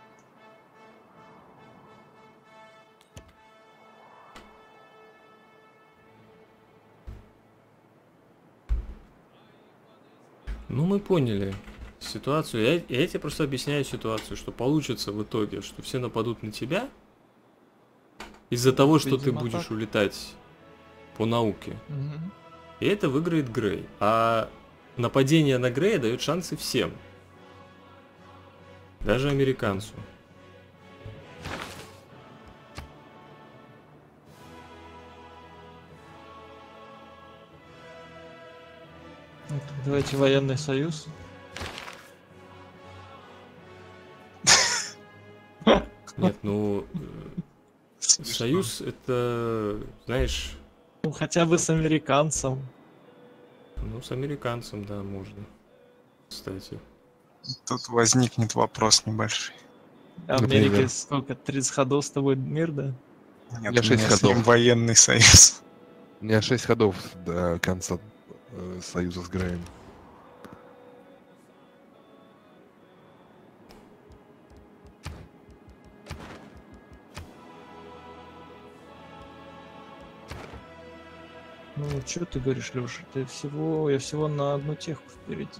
Ну, мы поняли ситуацию. Я тебе просто объясняю ситуацию, что получится в итоге, что все нападут на тебя из-за того, что ты Видимо, будешь так. улетать по науке. Мгм. И это выиграет Грей. А нападение на Грея дает шансы всем. Даже американцу. Ну, так давайте военный союз. Нет, ну... Союз это, знаешь, Ну, хотя бы с американцем. ну с американцем, да, можно. Кстати. Тут возникнет вопрос небольшой. Америка Например? сколько? 30 ходов с тобой мир, да? Нет, меня у 6 меня с ним ходов. военный союз. У меня 6 ходов до конца союза с Греем. Ну, что ты говоришь, Леша? Я всего на одну теху впереди.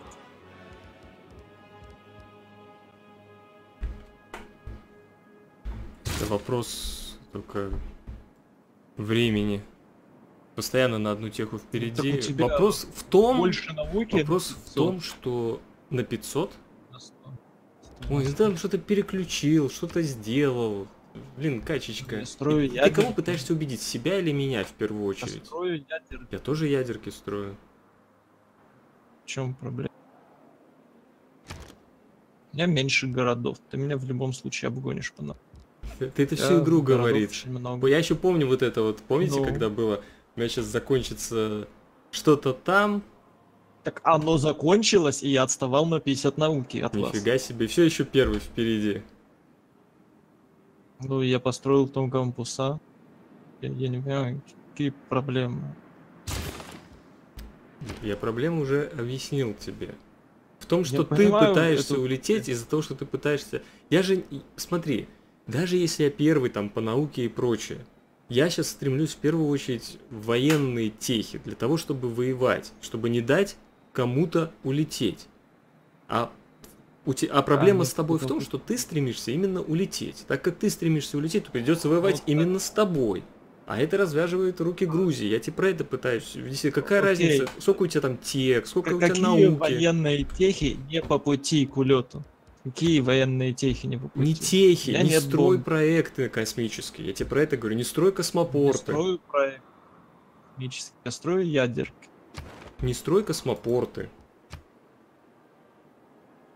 Это вопрос только времени. Постоянно на одну теху впереди. у тебя Вопрос в том, Больше науки. вопрос в том, что на 500. Ой, ты там что-то переключил, что-то сделал. Блин, качечка. Я строю Ты ядерки. кого пытаешься убедить? Себя или меня в первую очередь? Построю ядер. Я тоже ядерки строю. В чем проблема? У меня меньше городов. Ты меня в любом случае обгонишь по нам. Ты это всю игру говоришь. Много. Я еще помню вот это вот. Помните, Ну. когда было? У меня сейчас закончится что-то там. Так оно закончилось, и я отставал на 50 науки от вас. Нифига себе. Все еще первый впереди. Ну, я построил там кампуса. Я не понимаю, какие проблемы. Я проблему уже объяснил тебе. В том, что Я ты понимаю пытаешься эту- улететь из-за того, что ты пытаешься... Я же... Смотри, даже если я первый там по науке и прочее, я сейчас стремлюсь в первую очередь в военные техи, для того, чтобы воевать, чтобы не дать кому-то улететь. А проблема нет, с тобой в том, что ты стремишься именно улететь. Так как ты стремишься улететь, то придется воевать Ну, именно с тобой. А это развязывает руки Грузии. Я тебе про это пытаюсь. Если какая Окей. разница, сколько у тебя там тех, сколько у тебя Какие науки. военные техи не по пути к улету? Какие военные техи не по пути? Не техи, Я не нет строй бомб. проекты космические. Я тебе про это говорю. Не строй Я космопорты. строю проект космический, я строю ядерки. Не строй космопорты.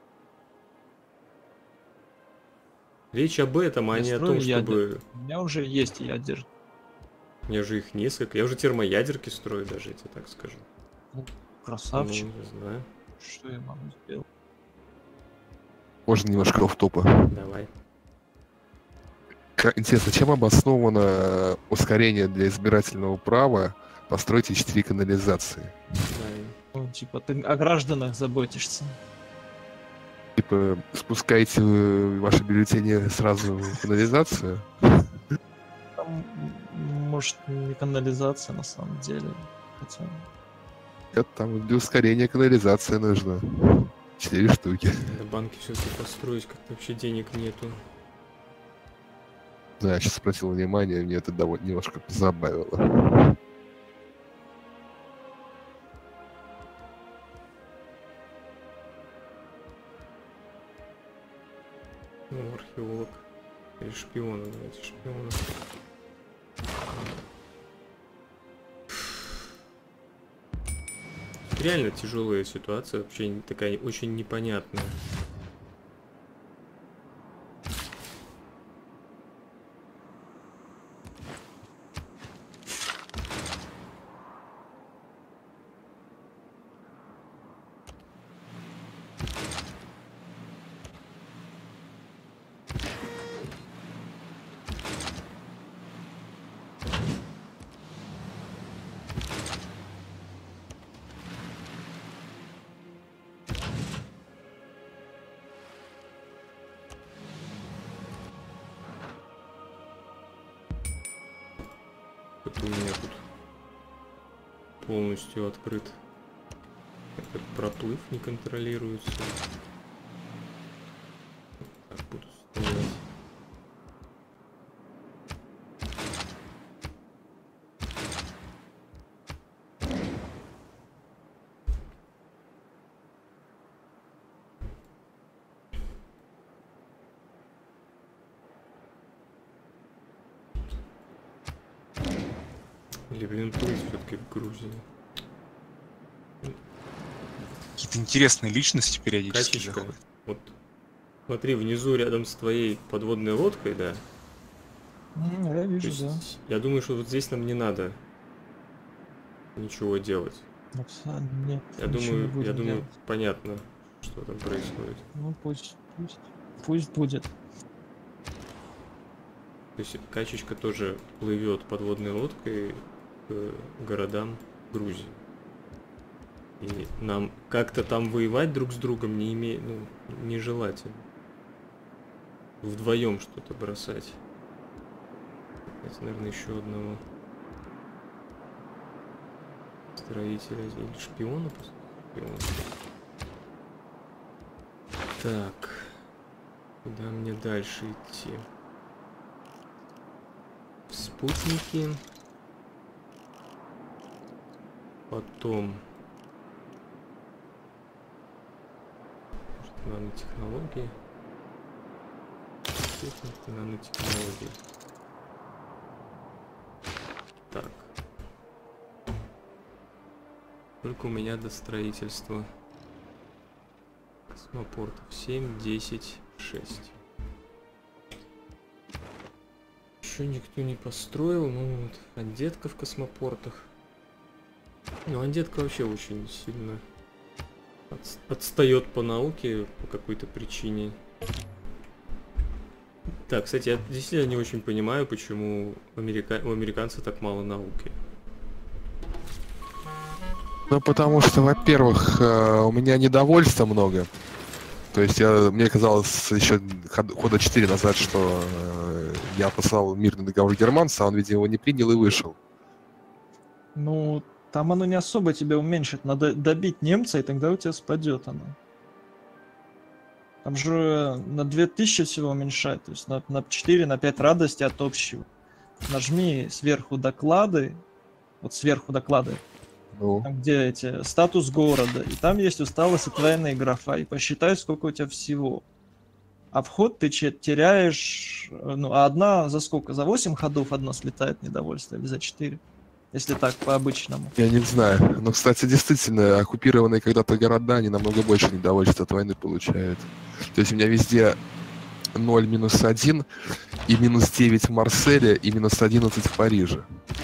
Речь об этом, а Я не о строю том, чтобы... У меня уже есть ядер. У меня же их несколько. Я уже термоядерки строю даже, я тебе так скажу. Красавчик. Ну, не знаю. Что я могу сделать? Можно немножко офф-топа. Давай. Интересно, чем обосновано ускорение для избирательного права построить Е4 канализации? Давай. Ну, типа, ты о гражданах заботишься. Типа, спускаете ваши бюллетени сразу в канализацию? Там, может, не канализация на самом деле. Хотя... Это там для ускорения канализация нужна. 4 штуки. Надо банки все-таки построить, как-то вообще денег нету. Да, я сейчас обратил внимание, мне это довольно немножко позабавило. Ну, археолог. Или шпиона, давайте шпиона. Реально тяжелая ситуация, вообще такая очень непонятная. Это у меня тут полностью открыт. Этот проплыв не контролируется. Так буду стоять. Или, блин, плыть все-таки в Грузии. Какие-то интересные личности периодически Качечка. заходят. Вот смотри, внизу рядом с твоей подводной лодкой, да. Я То вижу, есть, да. я думаю, что вот здесь нам не надо ничего делать. Нет, Я ничего не думаю, будем делать. понятно, что там происходит. Ну пусть будет. То есть качечка тоже плывет подводной лодкой к городам Грузии. И нам как-то там воевать друг с другом нежелательно. Вдвоем что-то бросать. Это, наверное, еще одного строителя или шпиона. Шпиона. Так. Куда мне дальше идти? Спутники. Потом нанотехнологии. Спутники, нанотехнологии. Так. Только у меня до строительства космопортов 7, 10, 6. Еще никто не построил, ну вот, андетка в космопортах. Ну, андетка вообще очень сильно отстает по науке по какой-то причине. Так, кстати, я действительно не очень понимаю, почему у американцев так мало науки. Ну, потому что, во-первых, у меня недовольства много. То есть мне казалось еще года 4 назад, что я послал мирный договор германца, а он, видимо, его не принял и вышел. Ну, там оно не особо тебя уменьшит. Надо добить немца, и тогда у тебя спадет оно. Там же на 2000 всего уменьшать, то есть на 4, на 5 радости от общего. Нажми сверху доклады, вот сверху доклады, Ну, там где эти статус города, и там есть усталость от военной графа, и посчитай, сколько у тебя всего. А вход ты теряешь, ну, а одна за сколько? За 8 ходов одно слетает недовольство, или за 4? Если так, по-обычному. я не знаю. Но, кстати, действительно, оккупированные когда-то города, они намного больше недовольства от войны получают. То есть у меня везде 0, -1, и -9 в Марселе, и -11 в Париже.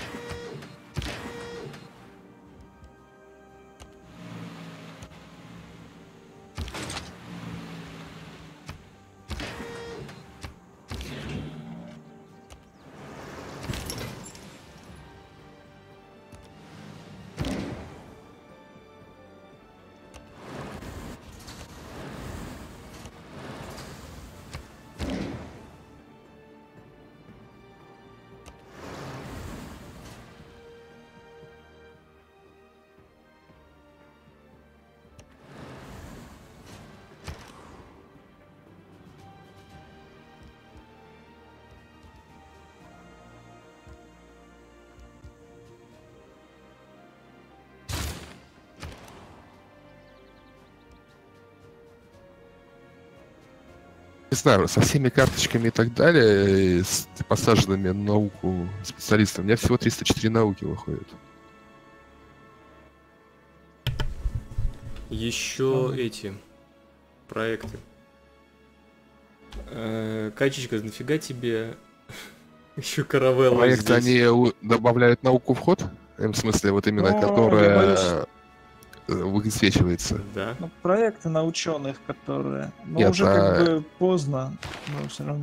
Не знаю, со всеми карточками и так далее, и с посаженными на науку специалистами, у меня всего 304 науки выходит. Еще эти проекты. Качечка, нафига тебе еще каравелла Проекты, здесь? они добавляют науку в ход? В смысле, вот именно, Ну, я которая высвечивается. Да. Ну, проекты на ученых, которые... Ну, Нет, уже как бы поздно, но все равно.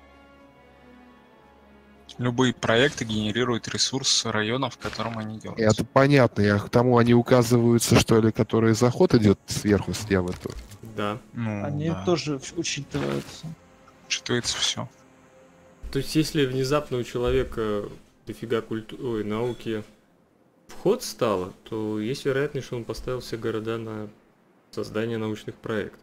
Любые проекты генерируют ресурс района, в котором они делаются. Это понятно, я к тому, они указываются, что ли, который заход идет сверху слева. То... Да. Ну, Они да. тоже учитываются. Учитывается все. То есть, если внезапно у человека дофига науки вход стало, то есть вероятность, что он поставил все города на создание научных проектов.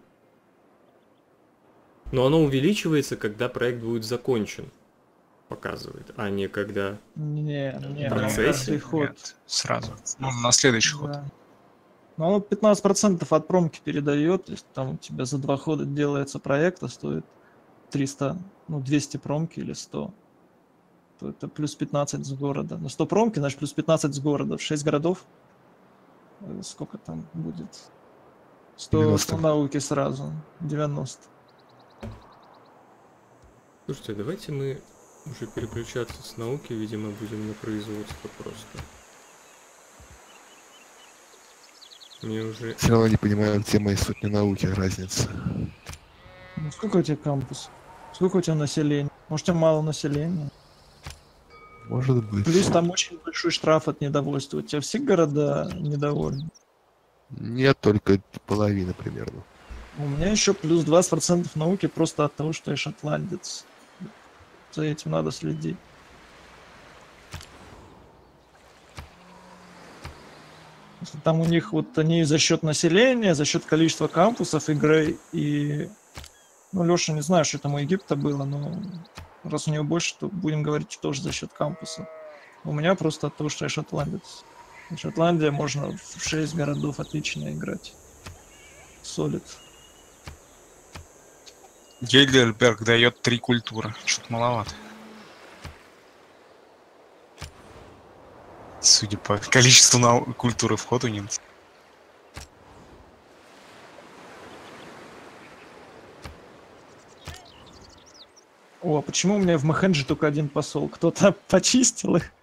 Но оно увеличивается, когда проект будет закончен, показывает, а не когда... Не, В процессе? каждый ход. Нет, сразу. Ну, на следующий ход. Да. Ну, оно 15% от промки передает, то есть там у тебя за 2 хода делается проект, а стоит 300, ну, 200 промки или 100. То это плюс 15 с города. На 100 промки, значит, плюс 15 с города. В 6 городов. Сколько там будет? 100 90. науки сразу. 90. Слушайте, давайте мы уже переключаться с науки, видимо, будем на производство просто. Мне уже... Все равно не понимаю, где мои сотни науки, разница. Ну, сколько у тебя кампус? Сколько у тебя населения? Может, у тебя мало населения? Может быть. Плюс там очень большой штраф от недовольства. У тебя все города недовольны. Нет, только половина примерно. У меня еще плюс 20% науки просто от того, что я шотландец. За этим надо следить. Если там у них вот они за счет населения, за счет количества кампусов игры и... Ну, Леша, не знаю, что там у Египта было, но раз у него больше, то будем говорить, что тоже за счет кампуса. У меня просто от того, что я шотландец. В Шотландии можно в 6 городов отлично играть. Солид. Гейдельберг дает 3 культуры. Что-то маловато. Судя по количеству культуры вход у немцев. О, а почему у меня в Махенджи только один посол? Кто-то почистил их?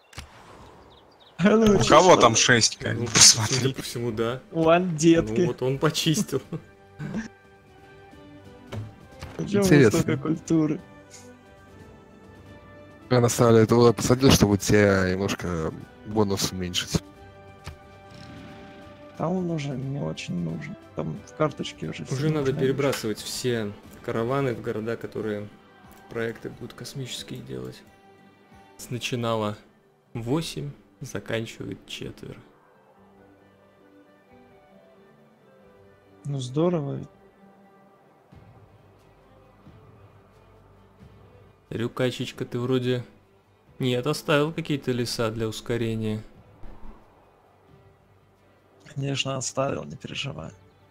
У кого там 6? Ну, судя Посмотри. по всему, да. Ван детки. Ну, вот он почистил. Почему Интересно. столько культуры? Я на самом деле этого посадил, чтобы у тебя немножко бонус уменьшить. Там он уже не очень нужен. Там в карточке уже... Уже надо перебрасывать все караваны в города, которые проекты будут космические делать. С начинала 8, заканчивает 4. Ну здорово. Рюкачечка, ты вроде... Нет, оставил какие-то леса для ускорения. Конечно, оставил, не переживай.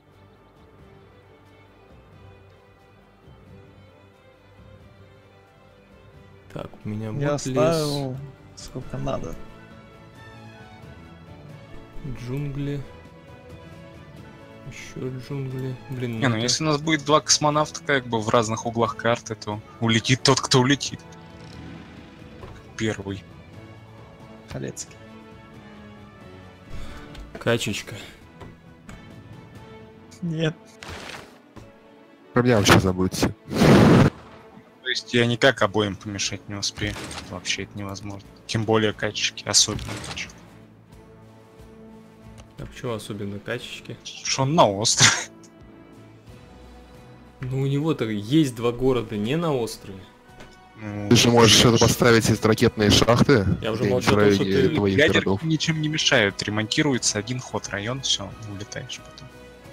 Так, у меня Я вот лес, оставил сколько надо. джунгли. Еще джунгли. Блин, Не, ну это- если у нас будет два космонавта как бы в разных углах карты, то улетит тот, кто улетит. Первый. Халецкий. Качечка. Нет. Про меня вообще забудьте. То есть я никак обоим помешать не успею. Вообще это невозможно. Тем более качечки, особенно качечки. А почему особенно качечки? Что он на острове. Ну у него-то есть два города не на острове. Ну, Ты же можешь это поставить из ракетные шахты. Я уже где-нибудь молчу о в том, районе что ты твоих ядерки городов. ничем не мешают. Ремонтируется один ход район, все, улетаешь потом.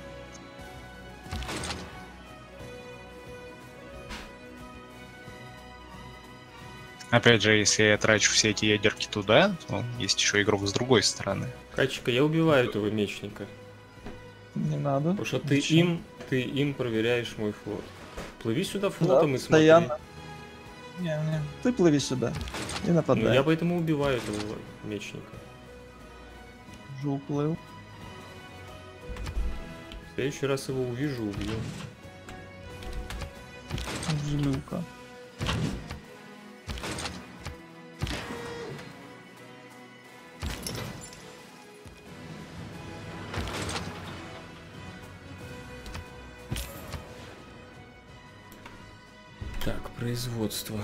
Опять же, если я трачу все эти ядерки туда, то есть еще игрок с другой стороны. Качечка, я убиваю этого мечника. Не надо. Потому что Ничего. ты им проверяешь мой флот. Плыви сюда Да, флотом и смотри. постоянно. Не. Ты плыви сюда. И Ну нападай. я поэтому убиваю этого мечника. Уже уплыл. В следующий раз его увижу, убью. Злюка. Так, производство.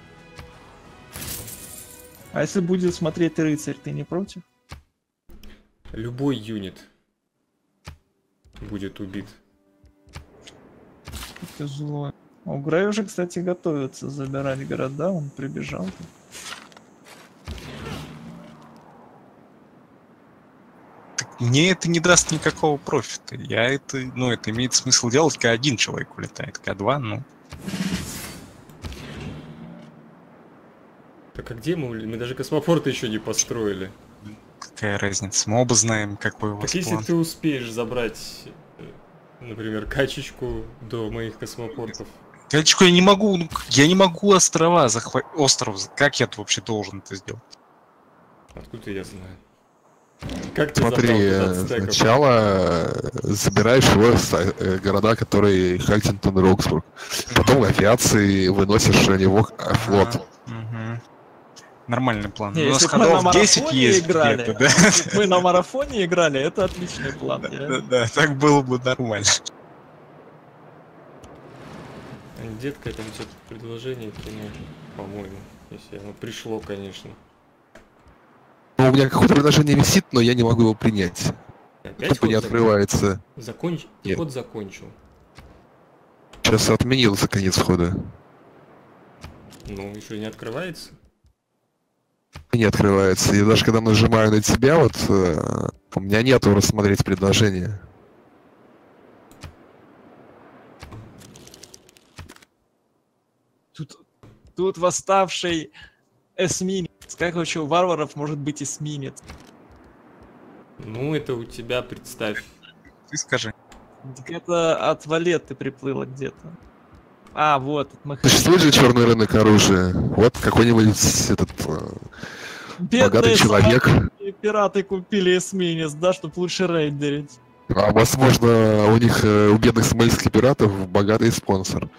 А если будет смотреть рыцарь, ты не против? Любой юнит будет убит. Ты злой. У Грей уже, кстати, готовится забирать города, он прибежал. Мне это не даст никакого профита. Это имеет смысл делать, когда один человек улетает, когда два, ну. Так а где мы даже космопорты еще не построили. Какая разница? Мы оба знаем, какой у вас Так если план. ты успеешь забрать, например, качечку до моих космопортов. Качку я не могу, я не могу острова захватить. Как я вообще должен это сделать? Откуда я знаю? Как ты Смотри, забрал 15 стеков? сначала забираешь его города, которые Хальтингтон и Роксбург. Потом авиации выносишь на него флот. Мгм. Нормальный план. Не, У нас если бы мы на ходов 10 марафоне есть играли, где-то, да? если бы мы на марафоне играли, это отличный план. Да, так было бы нормально. Детка там что-то предложение кинул, по-моему. Если оно пришло, конечно. Ну, у меня какое-то предложение висит, но я не могу его принять. Опять Тупо не ход открывается. Ты Нет. ход закончил. Сейчас отменил за конец хода. Ну, еще не открывается. И не открывается. И даже когда нажимаю на тебя, вот у меня нету рассмотреть предложение. Тут восставший эсминец. Как вообще у варваров может быть эсминец? Ну, это у тебя, представь. Ты скажи. Так это от Валеты приплыло где-то. А, вот, от Махари. Существует же черный рынок оружия. Вот какой-нибудь этот богатый человек. собаки, пираты купили эсминец, да, чтобы лучше рейдерить. А возможно, у них, у бедных сомалийских пиратов, богатый спонсор.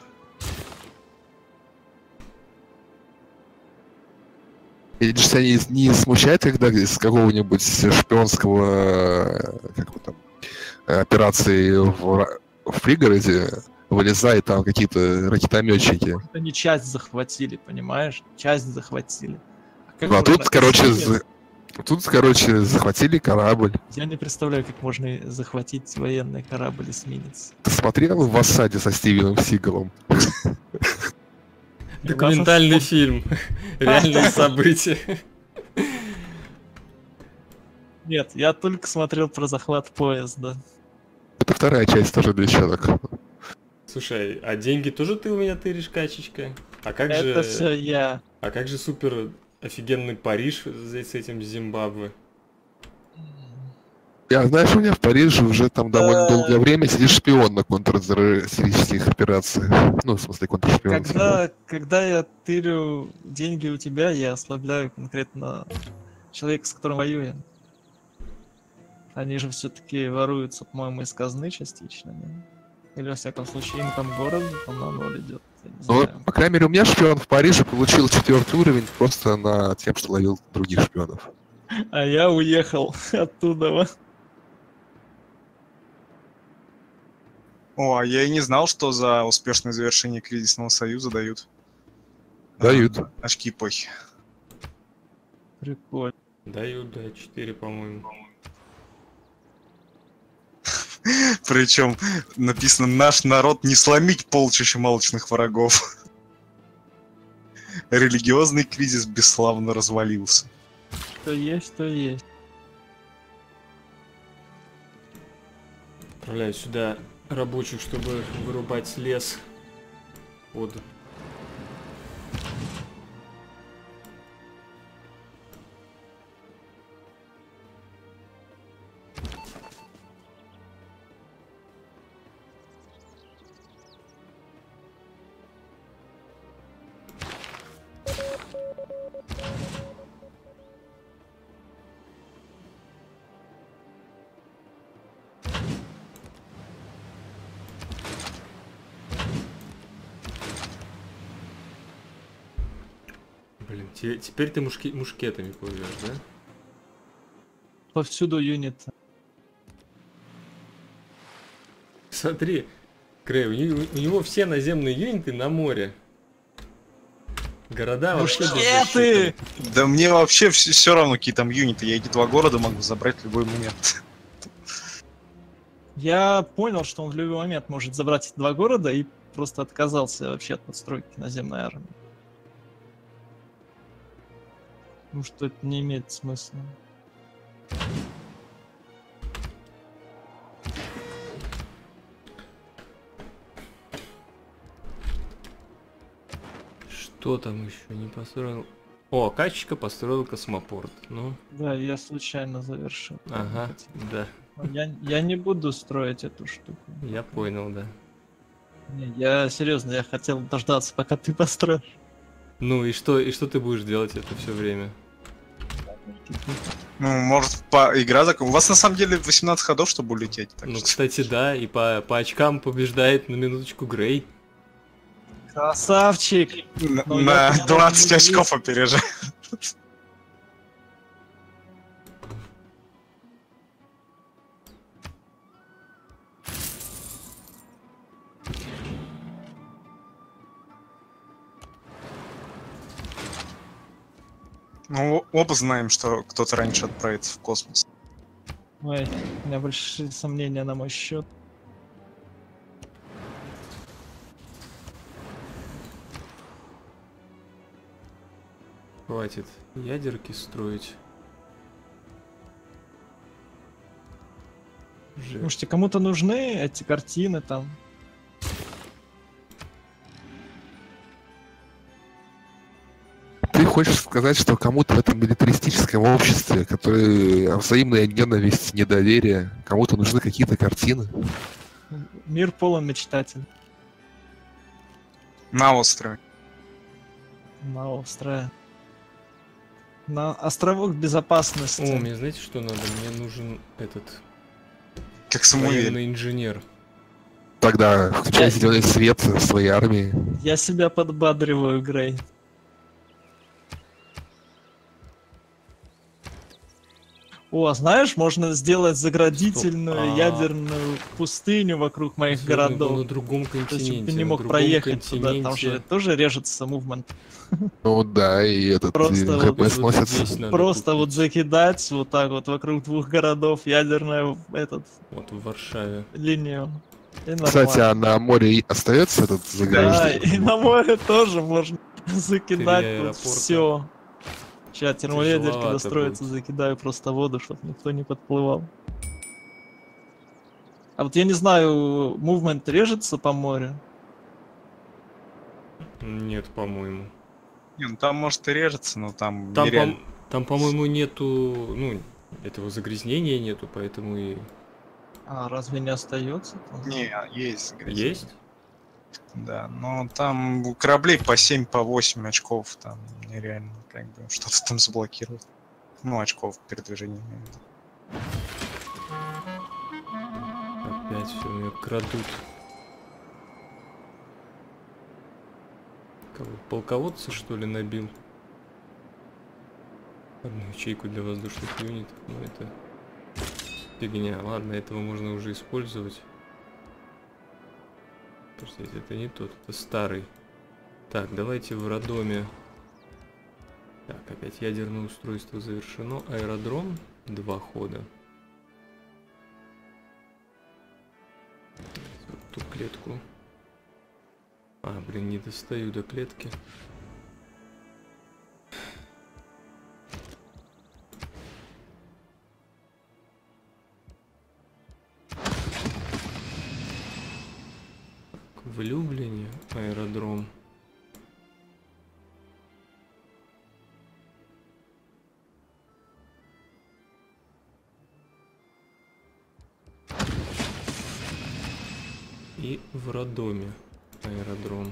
Или же тебя не смущает, когда из какого-нибудь шпионского как его там, операции в пригороде вылезают там какие-то ракетометчики? Они часть захватили, понимаешь? Часть захватили. Как Ну, а тут, можно короче, эсминец- захватили корабль. Я не представляю, как можно захватить военный корабль эсминец. Ты смотрел «В осаде» со Стивеном Сигалом? Документальный фильм. Реальные события. Нет, я только смотрел про захват поезда. Это вторая часть тоже для человека. Слушай, а деньги тоже ты у меня тыришь, качечка? А как Это же... все я. А как же супер офигенный Париж с этим Зимбабве? Я, знаешь, у меня в Париже уже там довольно долгое время сидит шпион на контртеррористических операциях. Ну, в смысле, контршпион. Когда я тырю деньги у тебя, я ослабляю конкретно человека, с которым воюем. Они же все-таки воруются, по-моему, из казны частично, не? Или, во всяком случае, им там город там на ноль идет. Я не Ну, знаю. по крайней мере, у меня шпион в Париже получил 4-й уровень просто на тем, что ловил других шпионов. А я уехал оттуда. О, а я и не знал, что за успешное завершение кризисного союза дают. Дают. Очки эпохи. Прикольно. Дают, да, 4, по-моему. Причем написано: наш народ не сломить полчища малочных врагов. Религиозный кризис бесславно развалился. Что есть, то есть. Отправляю сюда рабочих, чтобы вырубать лес под... Блин, теперь ты мушкетами плывешь, да? Повсюду юнит. Смотри, Крей, у него все наземные юниты на море. Города вообще без Мушкеты! защиты. Да мне вообще все равно, какие там юниты. Я эти 2 города могу забрать в любой момент. Я понял, что он в любой момент может забрать эти 2 города и просто отказался вообще от подстройки наземной армии. Потому что это не имеет смысла. Что там еще не построил? О, Качечка построил космопорт. Ну, Да, я случайно завершил. ага, да. Я не буду строить эту штуку. Я понял, да. Не, я серьезно, я хотел дождаться, пока ты построишь. Ну и что ты будешь делать это все время? Ну, может, игра закон. У вас на самом деле 18 ходов, чтобы улететь. Так Ну, что... кстати, да, и по очкам побеждает на минуточку Грей. Красавчик! Но На я 20 не очков опережает. Ну, оба знаем, что кто-то раньше отправится в космос. Ой, у меня большие сомнения на мой счет. Хватит ядерки строить. Уже. Слушайте, кому-то нужны эти картины там? Ты хочешь сказать, что кому-то в этом милитаристическом обществе, которое взаимная ненависть, недоверие, кому-то нужны какие-то картины? Мир полон мечтателей. На острове. На острове. На островок безопасности. О, мне знаете, что надо? Мне нужен этот Как Самуэль. военный инженер. Тогда включай зеленый свет своей армии. Я себя подбадриваю, Грей. О, знаешь, можно сделать заградительную Стоп. ядерную пустыню вокруг моих Особенно городов. на другом То есть, континенте. чтобы ты не на мог другом проехать туда, там континенте. же тоже режется мувмент. Ну да, и этот Просто и вот ХП Вот сносится. здесь надо Просто вот купить. закидать вот так вот вокруг 2 городов ядерную Вот в Варшаве. линию. И Кстати, нормально. а на море остается этот Да, заграждение? и на море тоже можно закидать Три тут аэропорта. все. Сейчас термоядерки Тяжеловато достроятся, будет. закидаю просто воду, чтобы никто не подплывал. А вот я не знаю, мувмент режется по морю? Нет, по-моему. Не, ну там может и режется, но там, Там, нереально. там, по-моему, нету, ну, этого загрязнения нету, поэтому и А разве не остается? Не, есть. загрязнение. есть. Да, но там у кораблей по 7, по 8 очков, там нереально как бы что-то там заблокировать. Ну, очков передвижения. имею в виду. Опять все у меня крадут. Кого, полководца, что ли, набил? Одну ячейку для воздушных юнитов. Ну это фигня. Ладно, этого можно уже использовать. Простите, это не тот, это старый. Так, давайте в Родоме. Так, опять ядерное устройство завершено. Аэродром, 2 хода. Вот ту клетку. А, блин, не достаю до клетки. В Люблине аэродром. И в Родоме аэродром.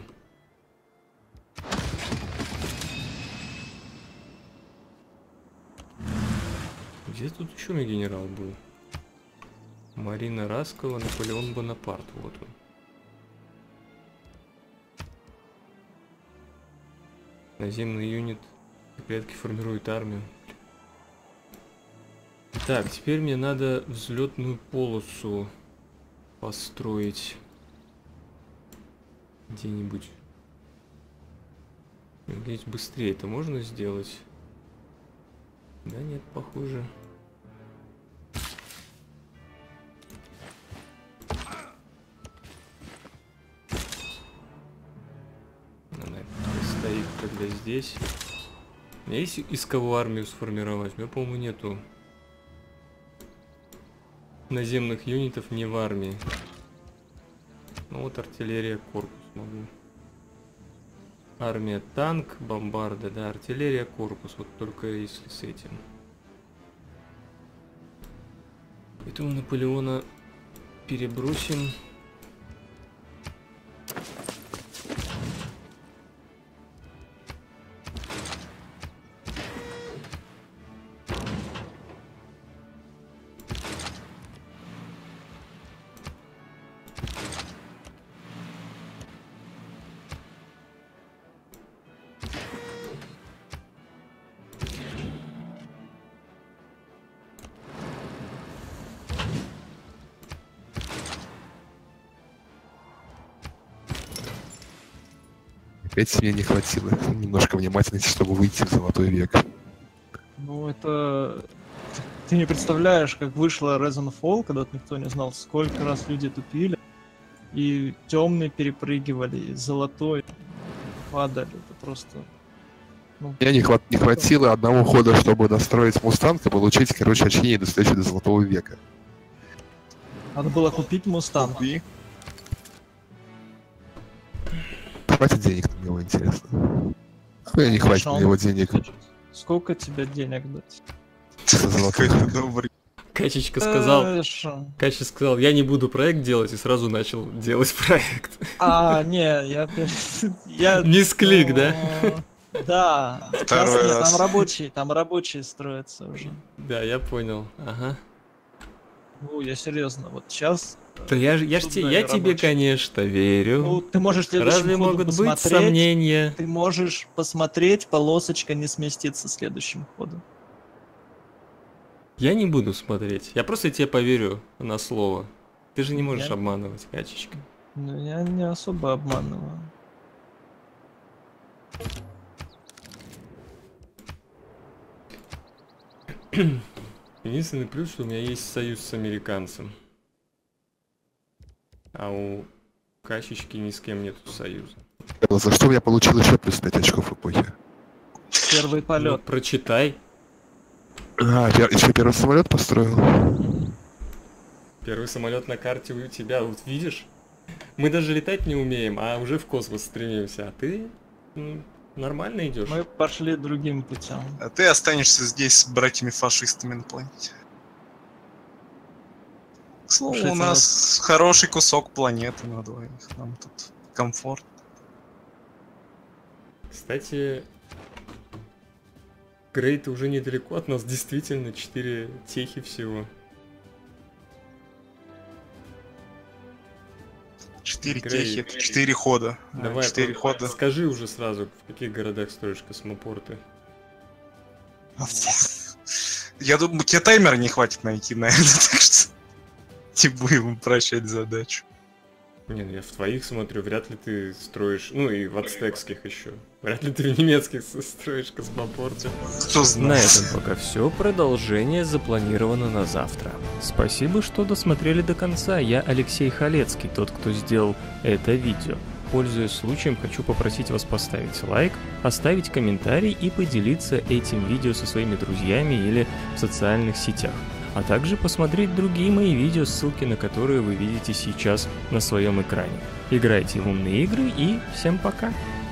Где тут еще мой генерал был? Марина Раскова, Наполеон Бонапарт. Вот он. Наземный юнит клетки формирует армию. Так, теперь мне надо взлетную полосу построить где-нибудь. Где-нибудь быстрее это можно сделать? Да нет, похоже. Она стоит тогда здесь. У меня есть из кого армию сформировать? У меня, по-моему, нету наземных юнитов не в армии. Ну вот артиллерия, корпус могу. Армия, танк, бомбарды, да, артиллерия, корпус. Вот только если с этим. Поэтому Наполеона перебросим. Опять мне не хватило немножко внимательности, чтобы выйти в золотой век. Ну, это... Ты не представляешь, как вышла Resident Fall, когда никто не знал, сколько раз люди тупили. И темные перепрыгивали, и золотой падали. Это просто... Ну, Мне не хватило одного хода, чтобы настроить Мустанг и получить, короче, очки до золотого века. надо было купить Мустанг. Купи. Хватит денег на него, интересно. Ну, не хватит на него денег. Сколько тебе денег дать? За золотой Какой век. добрый. Качечка сказал, Хорошо. Кача сказал, я не буду проект делать, и сразу начал делать проект. Не, я... Мисклик, да? Да. Второй Сейчас нет, раз. там рабочие строятся уже. Да, я понял. Ага. Ну, я серьезно, вот сейчас... Да я тебе, конечно, верю. Ну, ты можешь следующим Разве ходом могут быть посмотреть, сомнения? Ты можешь посмотреть, полосочка не сместится следующим ходом. Я не буду смотреть. Я просто тебе поверю на слово. Ты же не можешь Я- обманывать, Качечка. Ну, я не особо обманываю. Единственный плюс, что у меня есть союз с американцем. А у Качечки ни с кем нету союза. За что я получил еще плюс 5 очков эпохи. Первый Ну, полет. прочитай. Еще первый самолет построил. Первый самолет на карте у тебя, вот видишь? Мы даже летать не умеем, а уже в космос стремимся. А ты нормально идешь. Мы пошли другим путем. А ты останешься здесь с братьями-фашистами на планете. К слову, Слушайте, у нас хороший кусок планеты на двоих. Нам тут комфорт. Кстати, Грейт уже недалеко от нас, действительно, 4 техи всего. 4 Играй. техи, это 4 хода. Давай, 4 хода. скажи уже сразу, в каких городах строишь космопорты. Я думаю, тебе таймера не хватит найти на это, так что не будем упрощать задачу. Не, ну я в твоих смотрю, вряд ли ты строишь, ну и в ацтекских еще. Вряд ли ты в немецких строишь космопорты. Кто На знает. этом пока все. Продолжение запланировано на завтра. Спасибо, что досмотрели до конца. Я Алексей Халецкий, тот, кто сделал это видео. Пользуясь случаем, хочу попросить вас поставить лайк, оставить комментарий и поделиться этим видео со своими друзьями или в социальных сетях. А также посмотреть другие мои видео, ссылки на которые вы видите сейчас на своем экране. Играйте в умные игры и всем пока!